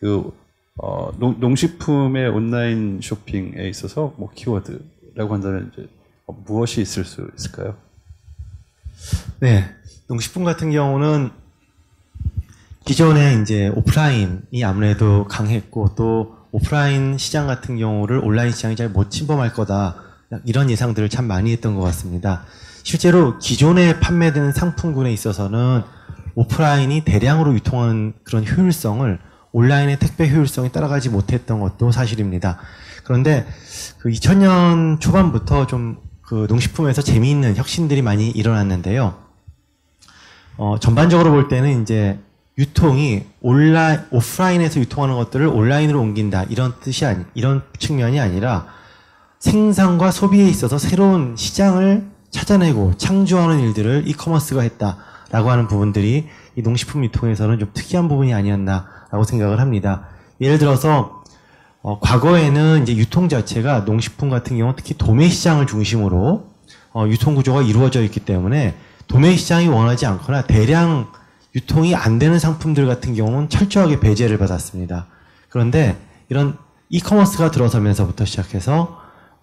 Speaker 1: 농식품의 온라인 쇼핑에 있어서 뭐 키워드라고 한다면 이제 무엇이 있을 수 있을까요?
Speaker 4: 네, 농식품 같은 경우는 기존에 이제 오프라인이 아무래도 강했고, 또 오프라인 시장 같은 경우를 온라인 시장이 잘 못 침범할 거다. 이런 예상들을 참 많이 했던 것 같습니다. 실제로 기존에 판매되는 상품군에 있어서는 오프라인이 대량으로 유통하는 그런 효율성을 온라인의 택배 효율성이 따라가지 못했던 것도 사실입니다. 그런데 그 2000년 초반부터 좀 그 농식품에서 재미있는 혁신들이 많이 일어났는데요. 전반적으로 볼 때는 이제 유통이 오프라인에서 유통하는 것들을 온라인으로 옮긴다. 이런 측면이 아니라 생산과 소비에 있어서 새로운 시장을 찾아내고 창조하는 일들을 이커머스가 했다라고 하는 부분들이 이 농식품 유통에서는 좀 특이한 부분이 아니었나라고 생각을 합니다. 예를 들어서 과거에는 이제 유통 자체가 농식품 같은 경우 특히 도매 시장을 중심으로 유통 구조가 이루어져 있기 때문에 도매 시장이 원하지 않거나 대량 유통이 안 되는 상품들 같은 경우는 철저하게 배제를 받았습니다. 그런데 이런 이커머스가 들어서면서부터 시작해서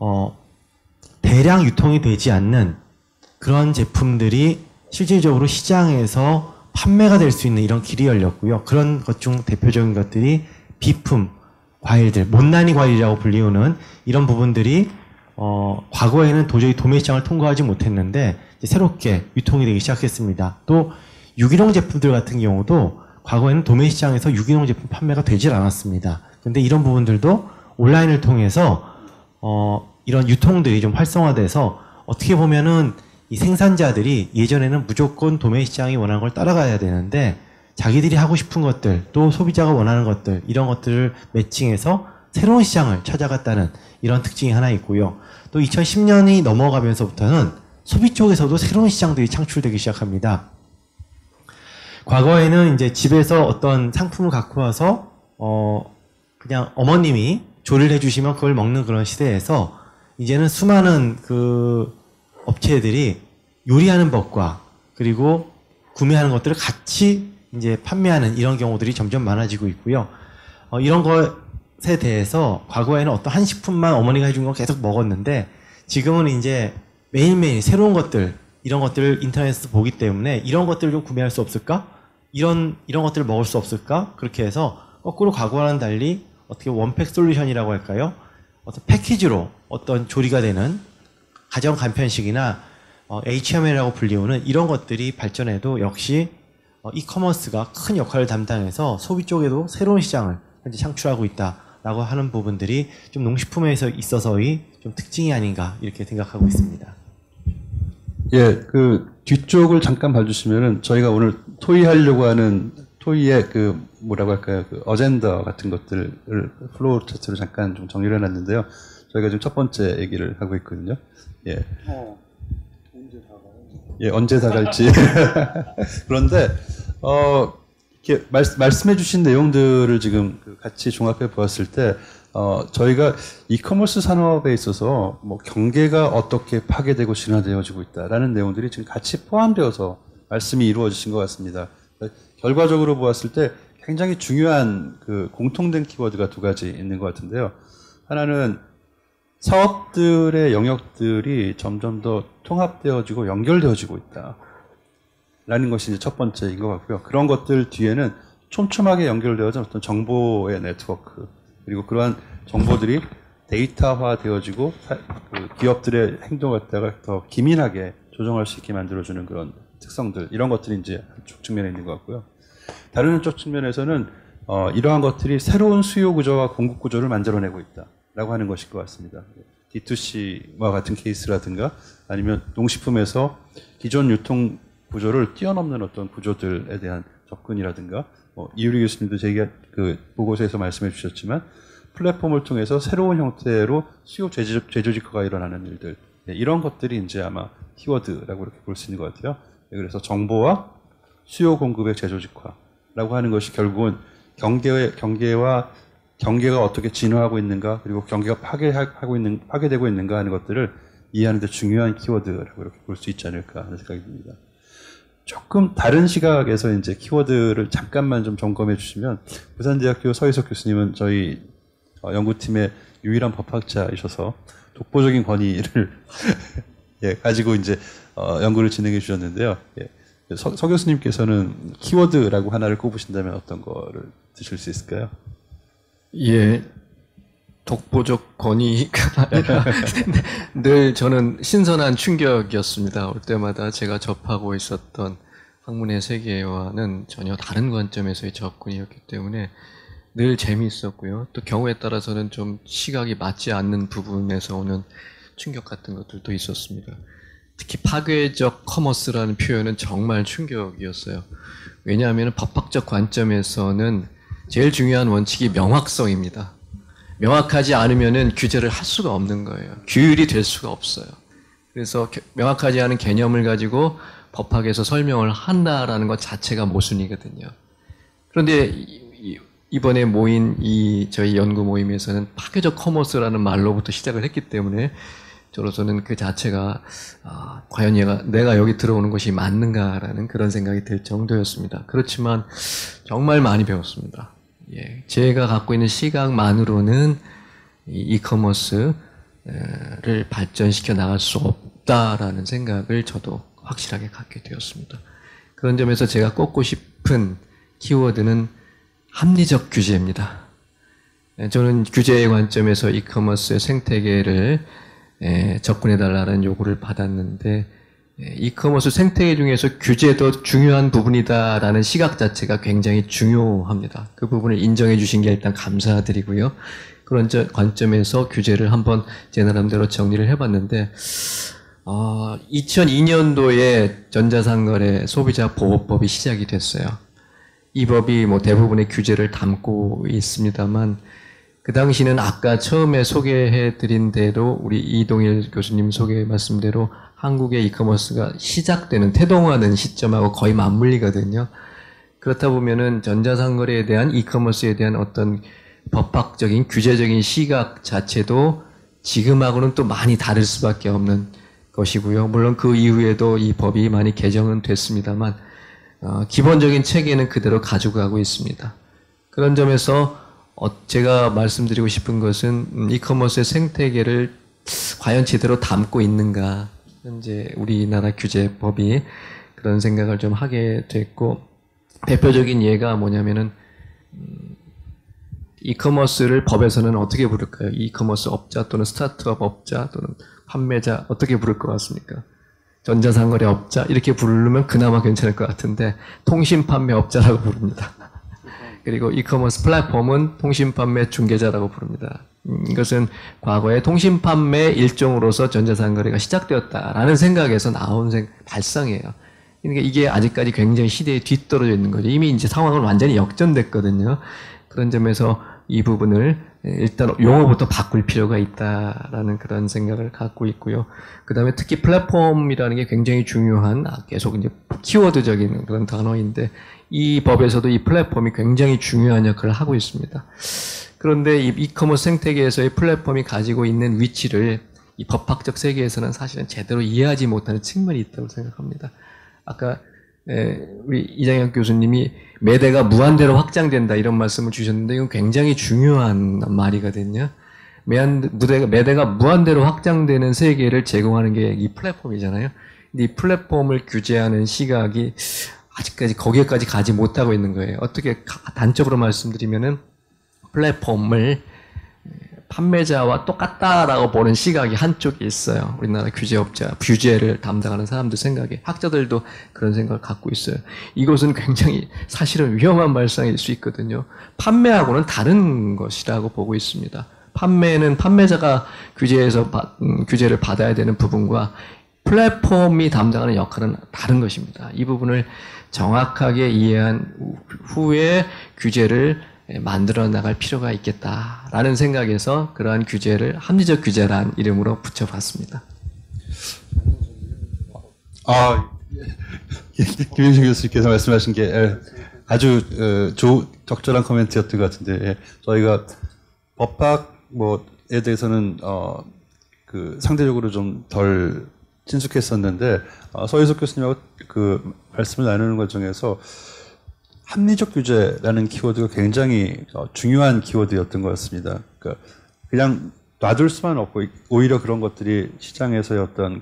Speaker 4: 대량 유통이 되지 않는 그런 제품들이 실질적으로 시장에서 판매가 될 수 있는 이런 길이 열렸고요. 그런 것 중 대표적인 것들이 비품, 과일들, 못난이 과일이라고 불리우는 이런 부분들이 과거에는 도저히 도매 시장을 통과하지 못했는데 이제 새롭게 유통이 되기 시작했습니다. 또 유기농 제품들 같은 경우도 과거에는 도매 시장에서 유기농 제품 판매가 되질 않았습니다. 그런데 이런 부분들도 온라인을 통해서 이런 유통들이 좀 활성화돼서 어떻게 보면은 이 생산자들이 예전에는 무조건 도매 시장이 원하는 걸 따라가야 되는데 자기들이 하고 싶은 것들 또 소비자가 원하는 것들 이런 것들을 매칭해서 새로운 시장을 찾아갔다는 이런 특징이 하나 있고요. 또 2010년이 넘어가면서부터는 소비 쪽에서도 새로운 시장들이 창출되기 시작합니다. 과거에는 이제 집에서 어떤 상품을 갖고 와서 그냥 어머님이 조리를 해주시면 그걸 먹는 그런 시대에서 이제는 수많은 그 업체들이 요리하는 법과 그리고 구매하는 것들을 같이 이제 판매하는 이런 경우들이 점점 많아지고 있고요. 이런 것에 대해서 과거에는 어떤 한 식품만 어머니가 해준 거 계속 먹었는데 지금은 이제 매일매일 새로운 것들 이런 것들을 인터넷에서 보기 때문에 이런 것들을 좀 구매할 수 없을까? 이런 것들을 먹을 수 없을까? 그렇게 해서 거꾸로 과거와는 달리 어떻게 원팩 솔루션이라고 할까요? 어떤 패키지로 어떤 조리가 되는 가정 간편식이나 HML이라고 불리우는 이런 것들이 발전해도 역시 이커머스가 큰 역할을 담당해서 소비 쪽에도 새로운 시장을 현재 창출하고 있다라고 하는 부분들이 좀 농식품에 있어서의 좀 특징이 아닌가 이렇게 생각하고 있습니다.
Speaker 1: 예, 그 뒤쪽을 잠깐 봐주시면은 저희가 오늘 토의하려고 하는 토의의 그 뭐라고 할까요? 그 어젠더 같은 것들을 플로우 차트로 잠깐 좀 정리를 해놨는데요. 저희가 지금 첫 번째 얘기를 하고 있거든요. 예. 예, 언제 다 갈지. 그런데, 이렇게 말씀해 주신 내용들을 지금 같이 종합해 보았을 때, 저희가 이커머스 산업에 있어서 뭐 경계가 어떻게 파괴되고 진화되어지고 있다라는 내용들이 지금 같이 포함되어서 말씀이 이루어지신 것 같습니다. 결과적으로 보았을 때 굉장히 중요한 그 공통된 키워드가 두 가지 있는 것 같은데요. 하나는 사업들의 영역들이 점점 더 통합되어지고 연결되어지고 있다. 라는 것이 이제 첫 번째인 것 같고요. 그런 것들 뒤에는 촘촘하게 연결되어진 어떤 정보의 네트워크, 그리고 그러한 정보들이 데이터화 되어지고 그 기업들의 행동을 갖다가 더 기민하게 조정할 수 있게 만들어주는 그런 특성들, 이런 것들이 이제 한쪽 측면에 있는 것 같고요. 다른 한쪽 측면에서는 이러한 것들이 새로운 수요 구조와 공급 구조를 만들어내고 있다. 라고 하는 것일 것 같습니다. D2C와 같은 케이스라든가 아니면 농식품에서 기존 유통 구조를 뛰어넘는 어떤 구조들에 대한 접근이라든가 이유리 교수님도 저희가 그 보고서에서 말씀해 주셨지만 플랫폼을 통해서 새로운 형태로 수요 재조직화가 일어나는 일들, 이런 것들이 이제 아마 키워드라고 이렇게 볼 수 있는 것 같아요. 그래서 정보와 수요 공급의 재조직화라고 하는 것이 결국은 경계가 어떻게 진화하고 있는가, 그리고 경계가 파괴되고 있는가 하는 것들을 이해하는 데 중요한 키워드라고 이렇게 볼 수 있지 않을까 하는 생각이 듭니다. 조금 다른 시각에서 이제 키워드를 잠깐만 좀 점검해 주시면, 부산대학교 서희석 교수님은 저희 연구팀의 유일한 법학자이셔서 독보적인 권위를 예, 가지고 이제 연구를 진행해 주셨는데요. 예. 서 교수님께서는 키워드라고 하나를 꼽으신다면 어떤 거를 드실 수 있을까요?
Speaker 5: 예, 독보적 권위가 아니라 늘 저는 신선한 충격이었습니다. 올 때마다 제가 접하고 있었던 학문의 세계와는 전혀 다른 관점에서의 접근이었기 때문에 늘 재미있었고요. 또 경우에 따라서는 좀 시각이 맞지 않는 부분에서 오는 충격 같은 것들도 있었습니다. 특히 파괴적 커머스라는 표현은 정말 충격이었어요. 왜냐하면 법학적 관점에서는 제일 중요한 원칙이 명확성입니다. 명확하지 않으면은 규제를 할 수가 없는 거예요. 규율이 될 수가 없어요. 그래서 명확하지 않은 개념을 가지고 법학에서 설명을 한다라는 것 자체가 모순이거든요. 그런데 이번에 모인 저희 연구 모임에서는 파괴적 커머스라는 말로부터 시작을 했기 때문에 저로서는 그 자체가 과연 내가 여기 들어오는 것이 맞는가라는 그런 생각이 들 정도였습니다. 그렇지만 정말 많이 배웠습니다. 예, 제가 갖고 있는 시각만으로는 이커머스를 발전시켜 나갈 수 없다라는 생각을 저도 확실하게 갖게 되었습니다. 그런 점에서 제가 꼽고 싶은 키워드는 합리적 규제입니다. 저는 규제의 관점에서 이커머스의 생태계를 접근해달라는 요구를 받았는데 이커머스 생태계 중에서 규제도 중요한 부분이다라는 시각 자체가 굉장히 중요합니다. 그 부분을 인정해 주신 게 일단 감사드리고요. 그런 관점에서 규제를 한번 제 나름대로 정리를 해봤는데 2002년도에 전자상거래 소비자 보호법이 시작이 됐어요. 이 법이 뭐 대부분의 규제를 담고 있습니다만 그 당시는 아까 처음에 소개해드린 대로 우리 이동일 교수님 소개 말씀대로 한국의 이커머스가 시작되는 태동하는 시점하고 거의 맞물리거든요. 그렇다 보면은 전자상거래에 대한 이커머스에 대한 어떤 법학적인 규제적인 시각 자체도 지금하고는 또 많이 다를 수밖에 없는 것이고요. 물론 그 이후에도 이 법이 많이 개정은 됐습니다만 기본적인 체계는 그대로 가져가고 있습니다. 그런 점에서 제가 말씀드리고 싶은 것은 이커머스의 생태계를 과연 제대로 담고 있는가, 현재 우리나라 규제법이 그런 생각을 좀 하게 됐고, 대표적인 예가 뭐냐면은 이커머스를 법에서는 어떻게 부를까요? 이커머스 업자 또는 스타트업 업자 또는 판매자 어떻게 부를 것 같습니까? 전자상거래 업자 이렇게 부르면 그나마 괜찮을 것 같은데 통신판매 업자라고 부릅니다. 그리고 이커머스 플랫폼은 통신판매 중개자라고 부릅니다. 이것은 과거에 통신판매 일종으로서 전자상거래가 시작되었다라는 생각에서 나온 발상이에요. 그러니까 이게 아직까지 굉장히 시대에 뒤떨어져 있는 거죠. 이미 이제 상황은 완전히 역전됐거든요. 그런 점에서 이 부분을 일단 용어부터 바꿀 필요가 있다라는 그런 생각을 갖고 있고요. 그 다음에 특히 플랫폼이라는 게 굉장히 중요한 계속 이제 키워드적인 그런 단어인데 이 법에서도 이 플랫폼이 굉장히 중요한 역할을 하고 있습니다. 그런데 이 이커머스 생태계에서의 플랫폼이 가지고 있는 위치를 이 법학적 세계에서는 사실은 제대로 이해하지 못하는 측면이 있다고 생각합니다. 아까 우리 이장혁 교수님이 매대가 무한대로 확장된다 이런 말씀을 주셨는데 이건 굉장히 중요한 말이거든요. 매대가 무한대로 확장되는 세계를 제공하는 게 이 플랫폼이잖아요. 근데 이 플랫폼을 규제하는 시각이 아직까지 거기에까지 가지 못하고 있는 거예요. 어떻게 단적으로 말씀드리면은 플랫폼을 판매자와 똑같다라고 보는 시각이 한쪽에 있어요. 우리나라 규제업자, 규제를 담당하는 사람들 생각에 학자들도 그런 생각을 갖고 있어요. 이것은 굉장히 사실은 위험한 발상일 수 있거든요. 판매하고는 다른 것이라고 보고 있습니다. 판매는 판매자가 규제를 받아야 되는 부분과 플랫폼이 담당하는 역할은 다른 것입니다. 이 부분을 정확하게 이해한 후에 규제를 만들어 나갈 필요가 있겠다라는 생각에서 그러한 규제를 합리적 규제란 이름으로 붙여봤습니다.
Speaker 1: 김현식 교수님께서 말씀하신 게 아주 적절한 코멘트였던 것 같은데 저희가 법학에 대해서는 상대적으로 좀 덜 친숙했었는데 서희석 교수님하고 그 말씀을 나누는 과정에서 합리적 규제라는 키워드가 굉장히 중요한 키워드였던 것 같습니다. 그러니까 그냥 놔둘 수만 없고 오히려 그런 것들이 시장에서의 어떤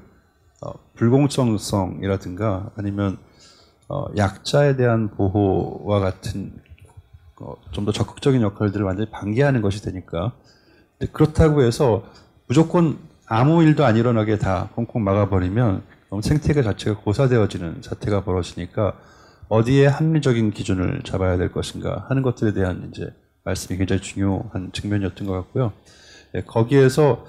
Speaker 1: 불공정성이라든가 아니면 약자에 대한 보호와 같은 좀 더 적극적인 역할들을 완전히 방기하는 것이 되니까 그렇다고 해서 무조건 아무 일도 안 일어나게 다 콩콩 막아버리면 너무 생태계 자체가 고사되어지는 사태가 벌어지니까 어디에 합리적인 기준을 잡아야 될 것인가 하는 것들에 대한 이제 말씀이 굉장히 중요한 측면이었던 것 같고요. 예, 거기에서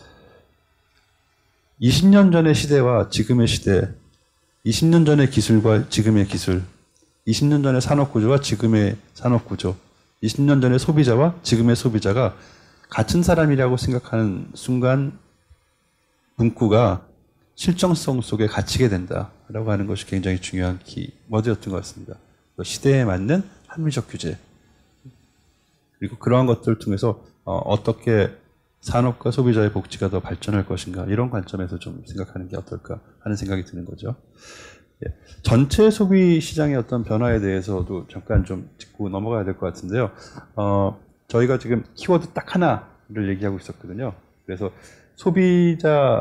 Speaker 1: 20년 전의 시대와 지금의 시대, 20년 전의 기술과 지금의 기술, 20년 전의 산업구조와 지금의 산업구조, 20년 전의 소비자와 지금의 소비자가 같은 사람이라고 생각하는 순간 문구가 실정성 속에 갇히게 된다라고 하는 것이 굉장히 중요한 키워드였던 것 같습니다. 시대에 맞는 합리적 규제, 그리고 그러한 것들을 통해서 어떻게 산업과 소비자의 복지가 더 발전할 것인가, 이런 관점에서 좀 생각하는 게 어떨까 하는 생각이 드는 거죠. 예. 전체 소비 시장의 어떤 변화에 대해서도 잠깐 좀 짚고 넘어가야 될 것 같은데요. 저희가 지금 키워드 딱 하나를 얘기하고 있었거든요. 그래서 소비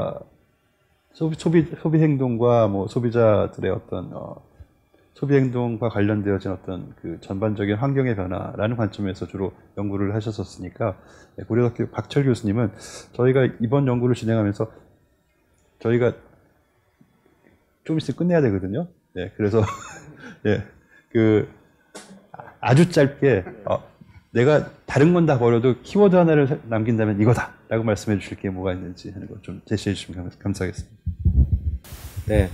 Speaker 1: 행동과 뭐 소비자들의 어떤 소비 행동과 관련되어진 어떤 그 전반적인 환경의 변화라는 관점에서 주로 연구를 하셨었으니까, 고려대학교 박철 교수님은 저희가 이번 연구를 진행하면서 저희가 좀 있으면 끝내야 되거든요. 네, 그래서 예, 그 아주 짧게 내가 다른 건 다 버려도 키워드 하나를 남긴다면 이거다라고 말씀해 주실 게 뭐가 있는지 하는 걸 좀 제시해 주시면 감사하겠습니다.
Speaker 6: 네,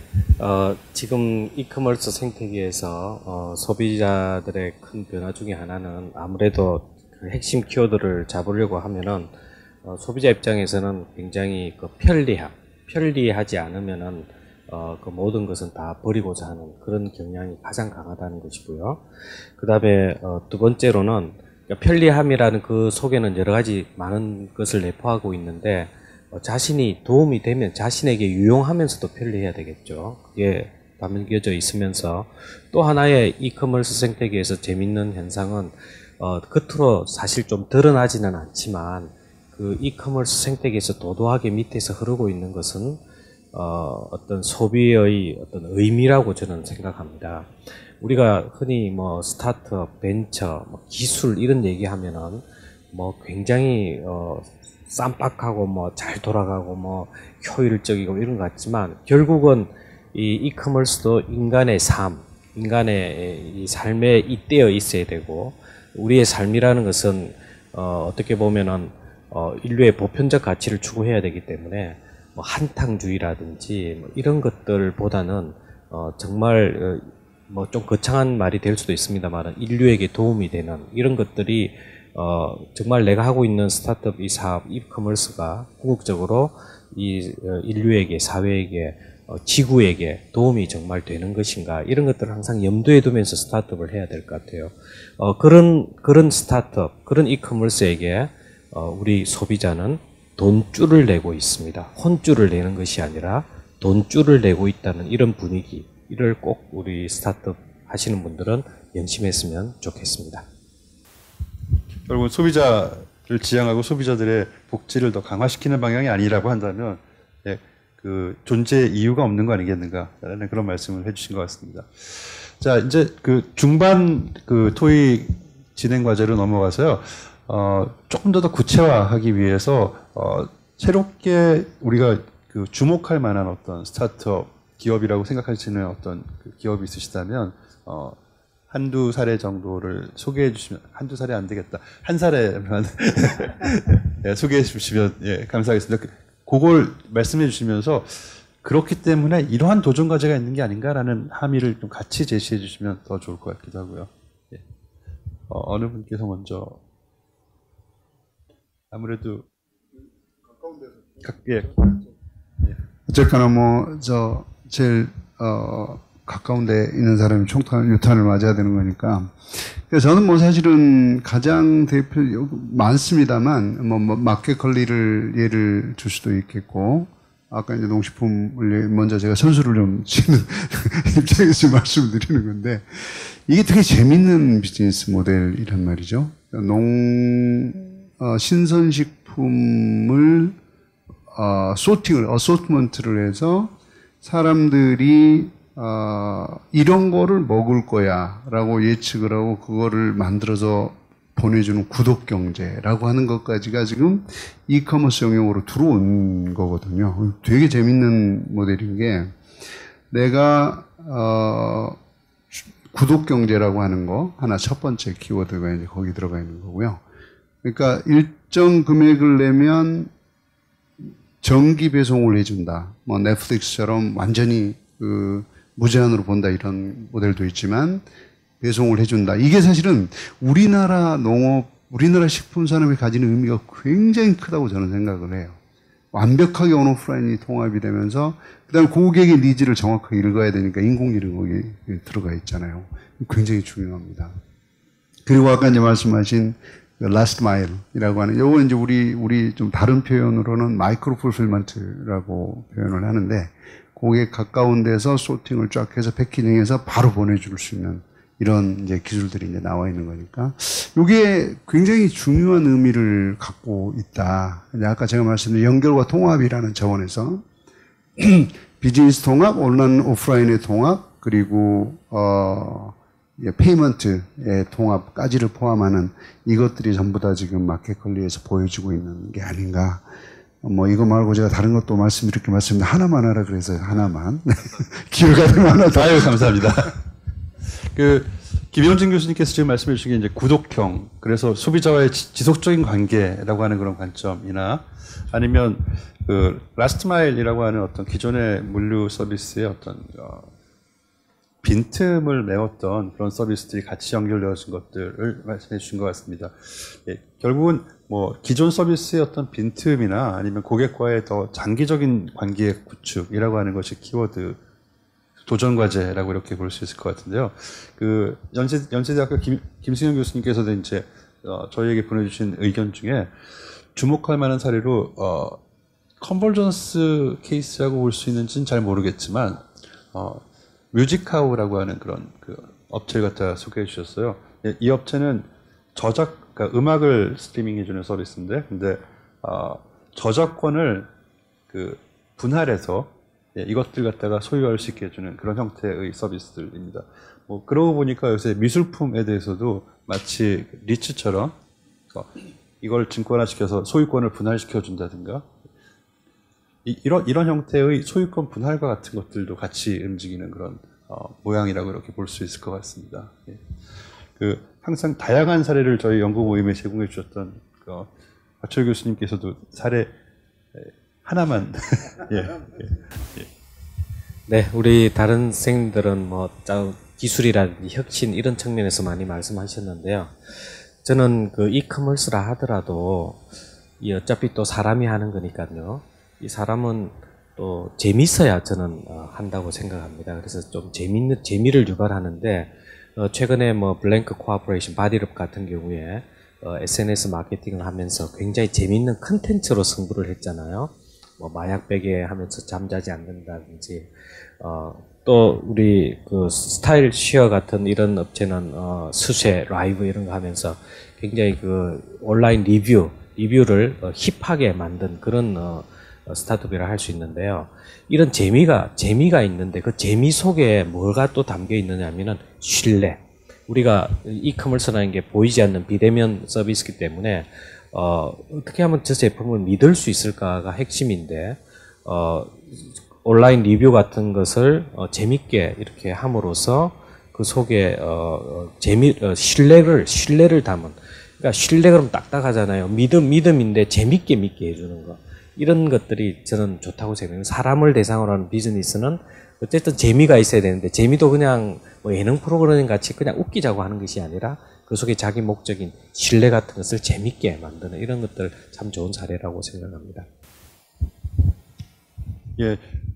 Speaker 6: 지금 이커머스 생태계에서 소비자들의 큰 변화 중에 하나는 아무래도 그 핵심 키워드를 잡으려고 하면은 소비자 입장에서는 굉장히 그 편리하지 않으면은 그 모든 것은 다 버리고자 하는 그런 경향이 가장 강하다는 것이고요. 그 다음에 두 번째로는 편리함이라는 그 속에는 여러 가지 많은 것을 내포하고 있는데, 자신이 도움이 되면 자신에게 유용하면서도 편리해야 되겠죠. 그게 담겨져 있으면서, 또 하나의 이커머스 생태계에서 재밌는 현상은 겉으로 사실 좀 드러나지는 않지만 그 이커머스 생태계에서 도도하게 밑에서 흐르고 있는 것은 어떤 소비의 어떤 의미라고 저는 생각합니다. 우리가 흔히 뭐 스타트업, 벤처, 뭐 기술 이런 얘기하면은 뭐 굉장히 쌈박하고 뭐 잘 돌아가고 뭐 효율적이고 이런 것 같지만, 결국은 이 이커머스도 인간의 삶, 인간의 이 삶에 잇대어 있어야 되고, 우리의 삶이라는 것은 어떻게 보면은 인류의 보편적 가치를 추구해야 되기 때문에 뭐 한탕주의라든지 뭐 이런 것들보다는 정말 뭐 좀 거창한 말이 될 수도 있습니다만 인류에게 도움이 되는 이런 것들이 정말 내가 하고 있는 스타트업 이 사업, 이커머스가 궁극적으로 이 인류에게, 사회에게, 지구에게 도움이 정말 되는 것인가, 이런 것들을 항상 염두에 두면서 스타트업을 해야 될 것 같아요. 그런 스타트업, 그런 이커머스에게 우리 소비자는 돈줄을 내고 있습니다. 혼줄을 내는 것이 아니라 돈줄을 내고 있다는 이런 분위기를 꼭 우리 스타트업 하시는 분들은 연심했으면 좋겠습니다.
Speaker 1: 결국은 소비자를 지향하고 소비자들의 복지를 더 강화시키는 방향이 아니라고 한다면 그 존재 이유가 없는 거 아니겠는가라는 그런 말씀을 해주신 것 같습니다. 자, 이제 그 중반 그 토익 진행 과제로 넘어가서요. 조금 더 구체화하기 위해서 새롭게 우리가 그 주목할 만한 어떤 스타트업 기업이라고 생각하시는 어떤 그 기업이 있으시다면 한두 사례 정도를 소개해 주시면, 한두 사례 안 되겠다, 한 사례만 네, 소개해 주시면 감사하겠습니다. 그걸 말씀해 주시면서 그렇기 때문에 이러한 도전 과제가 있는 게 아닌가라는 함의를 좀 같이 제시해 주시면 더 좋을 것 같기도 하고요. 예. 어느 분께서 먼저, 아무래도 예.
Speaker 2: 어쨌거나 제일 가까운 데 있는 사람이 유탄을 맞아야 되는 거니까. 그래서 저는 사실은 가장 많습니다만, 마켓컬리를 예를 줄 수도 있겠고, 아까 이제 농식품을 먼저 제가 선수를 좀 치는 입장에서 말씀을 드리는 건데, 이게 되게 재밌는 비즈니스 모델이란 말이죠. 신선식품을 어소트먼트를 해서 사람들이 이런 거를 먹을 거야 라고 예측을 하고 그거를 만들어서 보내주는 구독 경제라고 하는 것까지가 지금 이커머스 영역으로 들어온 거거든요. 되게 재밌는 모델인 게 내가 구독 경제라고 하는 거 하나 첫 번째 키워드가 이제 거기 들어가 있는 거고요. 그러니까 일정 금액을 내면 정기 배송을 해준다. 뭐 넷플릭스처럼 완전히 그 무제한으로 본다 이런 모델도 있지만 배송을 해준다. 이게 사실은 우리나라 농업, 우리나라 식품 산업이 가지는 의미가 굉장히 크다고 저는 생각을 해요. 완벽하게 온오프라인이 통합이 되면서 그다음에 고객의 니즈를 정확하게 읽어야 되니까 인공지능이 거기에 들어가 있잖아요. 굉장히 중요합니다. 그리고 아까 이제 말씀하신 last mile이라고 하는 요거 이제 우리 좀 다른 표현으로는 마이크로 풀필먼트라고 표현을 하는데 고객 가까운 데서 소팅을 쫙 해서 패키징해서 바로 보내줄 수 있는 이런 이제 기술들이 이제 나와 있는 거니까 이게 굉장히 중요한 의미를 갖고 있다. 아까 제가 말씀드린 연결과 통합이라는 차원에서 비즈니스 통합, 온라인 오프라인의 통합, 그리고 페이먼트의 통합까지를 포함하는 이것들이 전부 다 지금 마켓컬리에서 보여주고 있는 게 아닌가. 뭐 이거 말고 제가 다른 것도 말씀드릴 게 많습니다. 하나만 하라 그래서 하나만 기회가 되면 하나 더.
Speaker 1: 아유 감사합니다. 김영진 교수님께서 지금 말씀해 주신 게 이제 구독형, 그래서 소비자와의 지속적인 관계라고 하는 그런 관점이나 아니면 라스트 마일이라고 하는 어떤 기존의 물류 서비스의 어떤 빈틈을 메웠던 그런 서비스들이 같이 연결되어진 것들을 말씀해 주신 것 같습니다. 예, 결국은 뭐 기존 서비스의 어떤 빈틈이나 아니면 고객과의 더 장기적인 관계의 구축이라고 하는 것이 키워드 도전 과제라고 이렇게 볼 수 있을 것 같은데요. 연세대학교 김승현 교수님께서도 이제 저희에게 보내주신 의견 중에 주목할 만한 사례로 컨버전스 케이스라고 볼 수 있는지는 잘 모르겠지만 뮤직하우라고 하는 그런 업체를 갖다 소개해 주셨어요. 이 업체는 그러니까 음악을 스트리밍해주는 서비스인데, 근데 저작권을 분할해서 이것들 갖다가 소유할 수 있게 해주는 그런 형태의 서비스들입니다. 뭐 그러고 보니까 요새 미술품에 대해서도 마치 리츠처럼 이걸 증권화시켜서 소유권을 분할시켜 준다든가 이런 형태의 소유권 분할과 같은 것들도 같이 움직이는 그런 모양이라고 이렇게 볼 수 있을 것 같습니다. 예. 항상 다양한 사례를 저희 연구 모임에 제공해 주셨던 박철 교수님께서도 사례 하나만
Speaker 6: 네, 우리 다른 선생님들은 뭐 기술이라든지 혁신 이런 측면에서 많이 말씀하셨는데요. 저는 이커머스라 하더라도 어차피 또 사람이 하는 거니까요. 이 사람은 또 재밌어야 저는 한다고 생각합니다. 그래서 좀 재미를 유발하는데 최근에 뭐 블랭크 코퍼레이션 바디럽 같은 경우에 SNS 마케팅을 하면서 굉장히 재밌는 컨텐츠로 승부를 했잖아요. 뭐 마약 베개 하면서 잠자지 않는다든지 또 우리 스타일 쉬어 같은 이런 업체는 수세 라이브 이런 거 하면서 굉장히 온라인 리뷰를 힙하게 만든 그런 스타트업이라 할 수 있는데요. 이런 재미가 있는데 그 재미 속에 뭐가 또 담겨 있느냐면은 신뢰. 우리가 이커머스라는 게 보이지 않는 비대면 서비스이기 때문에 어떻게 하면 저 제품을 믿을 수 있을까가 핵심인데 온라인 리뷰 같은 것을 재밌게 이렇게 함으로써 그 속에 신뢰를 담은, 그러니까 신뢰가 그럼 딱딱하잖아요. 믿음인데 재밌게 믿게 해주는 거. 이런 것들이 저는 좋다고 생각해요. 사람을 대상으로 하는 비즈니스는 어쨌든 재미가 있어야 되는데, 재미도 그냥 뭐 예능 프로그램 같이 그냥 웃기자고 하는 것이 아니라 그 속에 자기 목적인 신뢰 같은 것을 재밌게 만드는 이런 것들 참 좋은 사례라고 생각합니다.
Speaker 1: 예,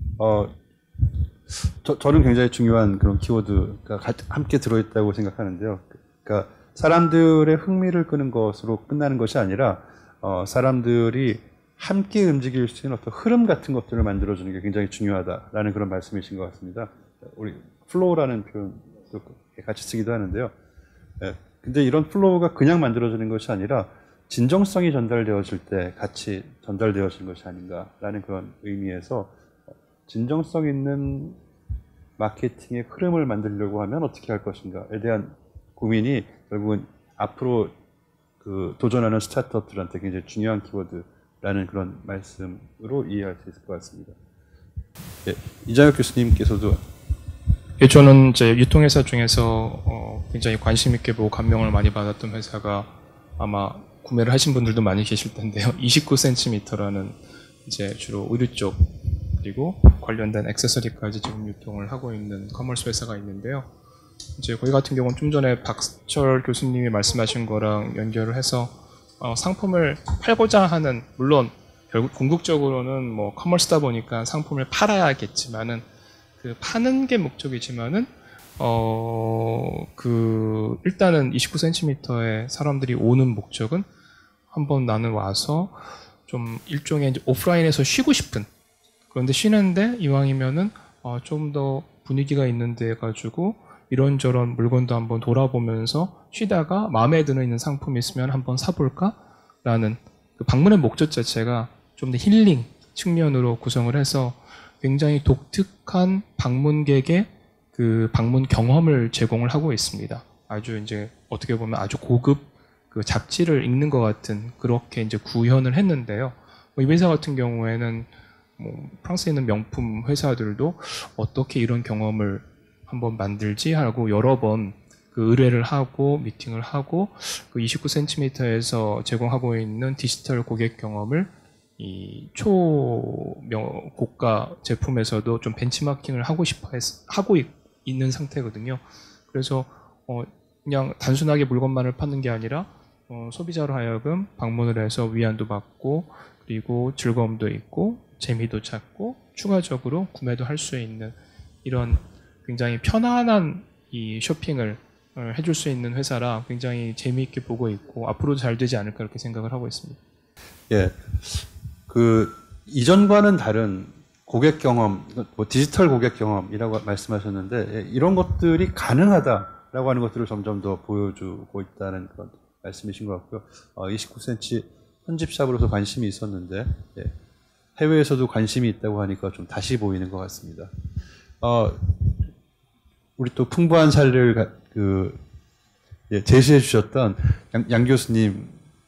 Speaker 1: 저는 굉장히 중요한 그런 키워드가 함께 들어있다고 생각하는데요. 그러니까 사람들의 흥미를 끄는 것으로 끝나는 것이 아니라 사람들이 함께 움직일 수 있는 어떤 흐름 같은 것들을 만들어주는 게 굉장히 중요하다라는 그런 말씀이신 것 같습니다. 우리 플로우라는 표현도 같이 쓰기도 하는데요. 예, 근데 이런 플로우가 그냥 만들어지는 것이 아니라 진정성이 전달되어질 때 같이 전달되어지는 것이 아닌가라는 그런 의미에서 진정성 있는 마케팅의 흐름을 만들려고 하면 어떻게 할 것인가에 대한 고민이 결국은 앞으로 그 도전하는 스타트업들한테 굉장히 중요한 키워드라는 그런 말씀으로 이해할 수 있을 것 같습니다. 예, 이장혁 교수님께서도
Speaker 3: 예, 저는 이제 유통회사 중에서 굉장히 관심 있게 보고 감명을 많이 받았던 회사가 아마 구매를 하신 분들도 많이 계실 텐데요. 29cm라는 이제 주로 의류 쪽 그리고 관련된 액세서리까지 지금 유통을 하고 있는 커머스 회사가 있는데요. 이제 거기 같은 경우는 좀 전에 박철 교수님이 말씀하신 거랑 연결을 해서 상품을 팔고자 하는, 물론 결국 궁극적으로는 뭐 커머스다 보니까 상품을 팔아야겠지만은 그 파는 게 목적이지만은 일단은 29cm의 사람들이 오는 목적은 한번 나는 와서 좀 일종의 이제 오프라인에서 쉬고 싶은, 그런데 쉬는데 이왕이면은 좀 더 분위기가 있는 데 가지고 이런저런 물건도 한번 돌아보면서 쉬다가 마음에 드는 상품이 있으면 한번 사볼까라는 그 방문의 목적 자체가 좀 더 힐링 측면으로 구성을 해서 굉장히 독특한 방문객의 그 방문 경험을 제공을 하고 있습니다. 아주 이제 어떻게 보면 아주 고급 그 잡지를 읽는 것 같은 그렇게 이제 구현을 했는데요. 이 회사 같은 경우에는 뭐 프랑스에 있는 명품 회사들도 어떻게 이런 경험을 한번 만들지 하고 여러 번 그 의뢰를 하고 미팅을 하고 그 29cm에서 제공하고 있는 디지털 고객 경험을 이 초고가 제품에서도 좀 벤치마킹을 하고 있는 상태거든요. 그래서 그냥 단순하게 물건만을 파는 게 아니라 소비자로 하여금 방문을 해서 위안도 받고 그리고 즐거움도 있고 재미도 찾고 추가적으로 구매도 할 수 있는 이런 굉장히 편안한 이 쇼핑을 해줄 수 있는 회사라 굉장히 재미있게 보고 있고 앞으로도 잘 되지 않을까 이렇게 생각을 하고 있습니다.
Speaker 1: 예, 그 이전과는 다른 고객 경험, 뭐 디지털 고객 경험이라고 말씀하셨는데 예, 이런 것들이 가능하다라고 하는 것들을 점점 더 보여주고 있다는 그런 말씀이신 것 같고요. 29cm 편집샵으로서 관심이 있었는데 예, 해외에서도 관심이 있다고 하니까 좀 다시 보이는 것 같습니다. 우리 또 풍부한 사례를 제시해 주셨던 양 교수님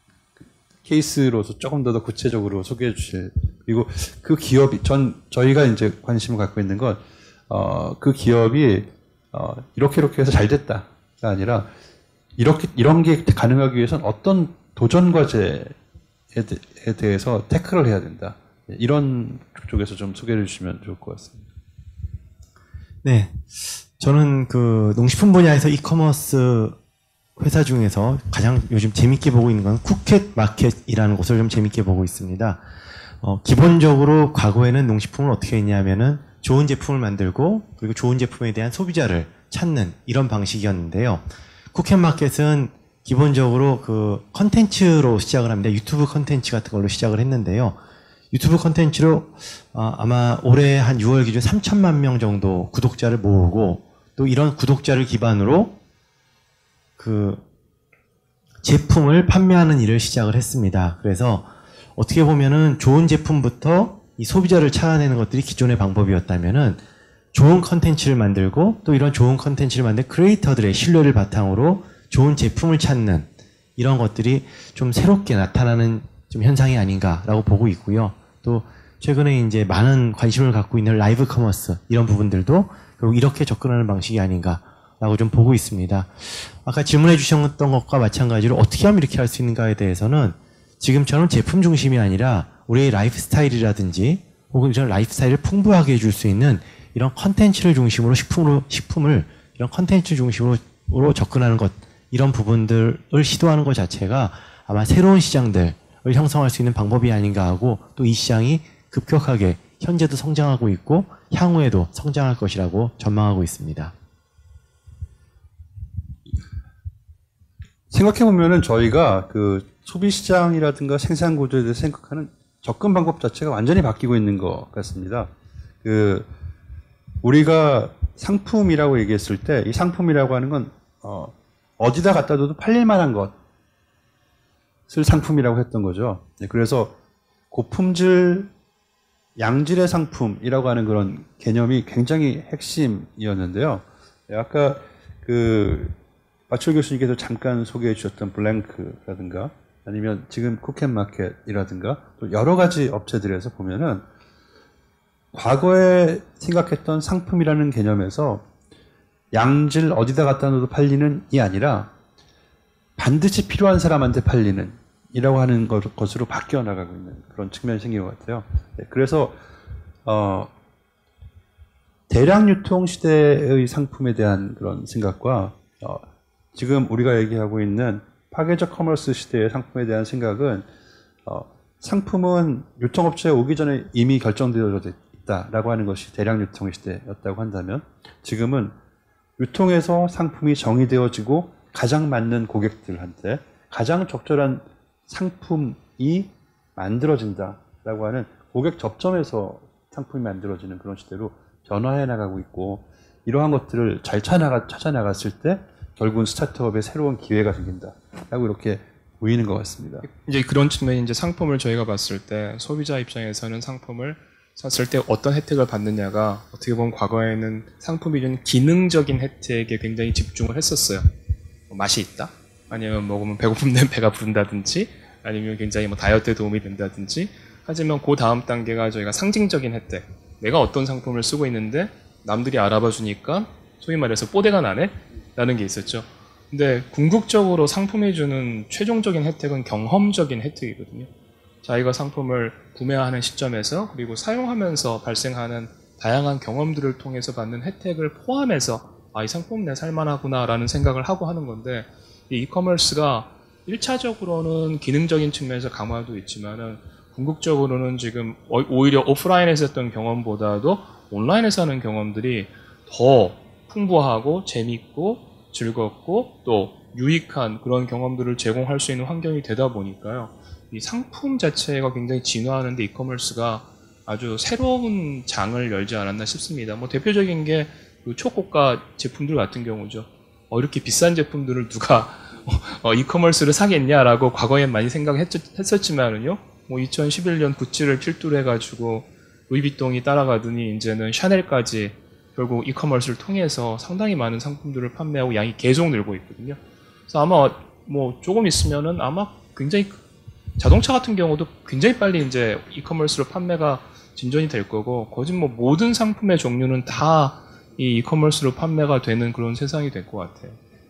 Speaker 1: 케이스로서 조금 더 구체적으로 소개해 주실, 그리고 그 기업이 저희가 이제 관심을 갖고 있는 건 그 기업이 이렇게 해서 잘 됐다가 아니라 이런 게 가능하기 위해서는 어떤 도전 과제에 대해서 태클을 해야 된다. 이런 쪽에서 좀 소개해 주시면 좋을 것 같습니다.
Speaker 4: 네. 저는 그 농식품 분야에서 이커머스 회사 중에서 가장 요즘 재밌게 보고 있는 건 쿠켓 마켓이라는 곳을 좀 재밌게 보고 있습니다. 기본적으로 과거에는 농식품을 어떻게 했냐면은 좋은 제품을 만들고 그리고 좋은 제품에 대한 소비자를 찾는 이런 방식이었는데요. 쿠켓 마켓은 기본적으로 그 컨텐츠로 시작을 합니다. 유튜브 컨텐츠 같은 걸로 시작을 했는데요. 유튜브 컨텐츠로 아마 올해 한 6월 기준 3천만 명 정도 구독자를 모으고 또 이런 구독자를 기반으로 그 제품을 판매하는 일을 시작을 했습니다. 그래서 어떻게 보면은 좋은 제품부터 이 소비자를 찾아내는 것들이 기존의 방법이었다면은 좋은 컨텐츠를 만들고 또 이런 좋은 컨텐츠를 만든 크리에이터들의 신뢰를 바탕으로 좋은 제품을 찾는 이런 것들이 좀 새롭게 나타나는 좀 현상이 아닌가라고 보고 있고요. 또 최근에 이제 많은 관심을 갖고 있는 라이브 커머스 이런 부분들도 결국 이렇게 접근하는 방식이 아닌가라고 좀 보고 있습니다. 아까 질문해 주셨던 것과 마찬가지로 어떻게 하면 이렇게 할 수 있는가에 대해서는 지금처럼 제품 중심이 아니라 우리의 라이프 스타일이라든지 혹은 이런 라이프 스타일을 풍부하게 해줄 수 있는 이런 컨텐츠를 중심으로 식품을 이런 컨텐츠 중심으로 접근하는 것, 이런 부분들을 시도하는 것 자체가 아마 새로운 시장들을 형성할 수 있는 방법이 아닌가 하고, 또 이 시장이 급격하게 현재도 성장하고 있고 향후에도 성장할 것이라고 전망하고 있습니다.
Speaker 1: 생각해보면은 저희가 그 소비시장이라든가 생산구조에 대해서 생각하는 접근 방법 자체가 완전히 바뀌고 있는 것 같습니다. 우리가 상품이라고 얘기했을 때 이 상품이라고 하는 건 어디다 갖다 둬도 팔릴 만한 것을 상품이라고 했던 거죠. 그래서 고품질, 양질의 상품이라고 하는 그런 개념이 굉장히 핵심이었는데요. 아까 마철 교수님께서 잠깐 소개해 주셨던 블랭크라든가 아니면 지금 쿠켓마켓이라든가 또 여러 가지 업체들에서 보면은 과거에 생각했던 상품이라는 개념에서 양질 어디다 갖다 놓아도 팔리는 이 아니라 반드시 필요한 사람한테 팔리는 이라고 하는 것으로 바뀌어 나가고 있는 그런 측면이 생긴 것 같아요. 네, 그래서 대량 유통 시대의 상품에 대한 그런 생각과 지금 우리가 얘기하고 있는 파괴적 커머스 시대의 상품에 대한 생각은 상품은 유통업체에 오기 전에 이미 결정되어져 있다라고 하는 것이 대량 유통 시대였다고 한다면 지금은 유통에서 상품이 정의되어지고 가장 맞는 고객들한테 가장 적절한 상품이 만들어진다라고 하는 고객 접점에서 상품이 만들어지는 그런 시대로 변화해 나가고 있고 이러한 것들을 잘 찾아 나갔을 때 결국은 스타트업에 새로운 기회가 생긴다라고 이렇게 보이는 것 같습니다.
Speaker 3: 이제 그런 측면이 이제 상품을 저희가 봤을 때 소비자 입장에서는 상품을 샀을 때 어떤 혜택을 받느냐가 어떻게 보면 과거에는 상품이 준 기능적인 혜택에 굉장히 집중을 했었어요. 뭐 맛이 있다? 아니면 먹으면 배고픈데 배가 부른다든지 아니면 굉장히 뭐 다이어트에 도움이 된다든지 하지만 그 다음 단계가 저희가 상징적인 혜택 내가 어떤 상품을 쓰고 있는데 남들이 알아봐 주니까 소위 말해서 뽀대가 나네? 라는 게 있었죠. 근데 궁극적으로 상품이 주는 최종적인 혜택은 경험적인 혜택이거든요. 자기가 상품을 구매하는 시점에서 그리고 사용하면서 발생하는 다양한 경험들을 통해서 받는 혜택을 포함해서 이 상품 내 살만하구나 라는 생각을 하고 하는 건데 이 이커머스가 1차적으로는 기능적인 측면에서 강화도 있지만은 궁극적으로는 지금 오히려 오프라인에서 했던 경험보다도 온라인에서 하는 경험들이 더 풍부하고 재밌고 즐겁고 또 유익한 그런 경험들을 제공할 수 있는 환경이 되다 보니까요. 이 상품 자체가 굉장히 진화하는데 이커머스가 아주 새로운 장을 열지 않았나 싶습니다. 뭐 대표적인 게 초고가 제품들 같은 경우죠. 이렇게 비싼 제품들을 누가 이커머스를 사겠냐라고 과거에 많이 생각했었지만은요. 뭐 2011년 구찌를 필두로 해가지고 루이비통이 따라가더니 이제는 샤넬까지 결국 이커머스를 통해서 상당히 많은 상품들을 판매하고 양이 계속 늘고 있거든요. 그래서 아마 뭐 조금 있으면은 아마 굉장히 자동차 같은 경우도 굉장히 빨리 이제 이커머스로 판매가 진전이 될 거고 거짓 뭐 모든 상품의 종류는 다 이 이커머스로 판매가 되는 그런 세상이 될 것 같아요.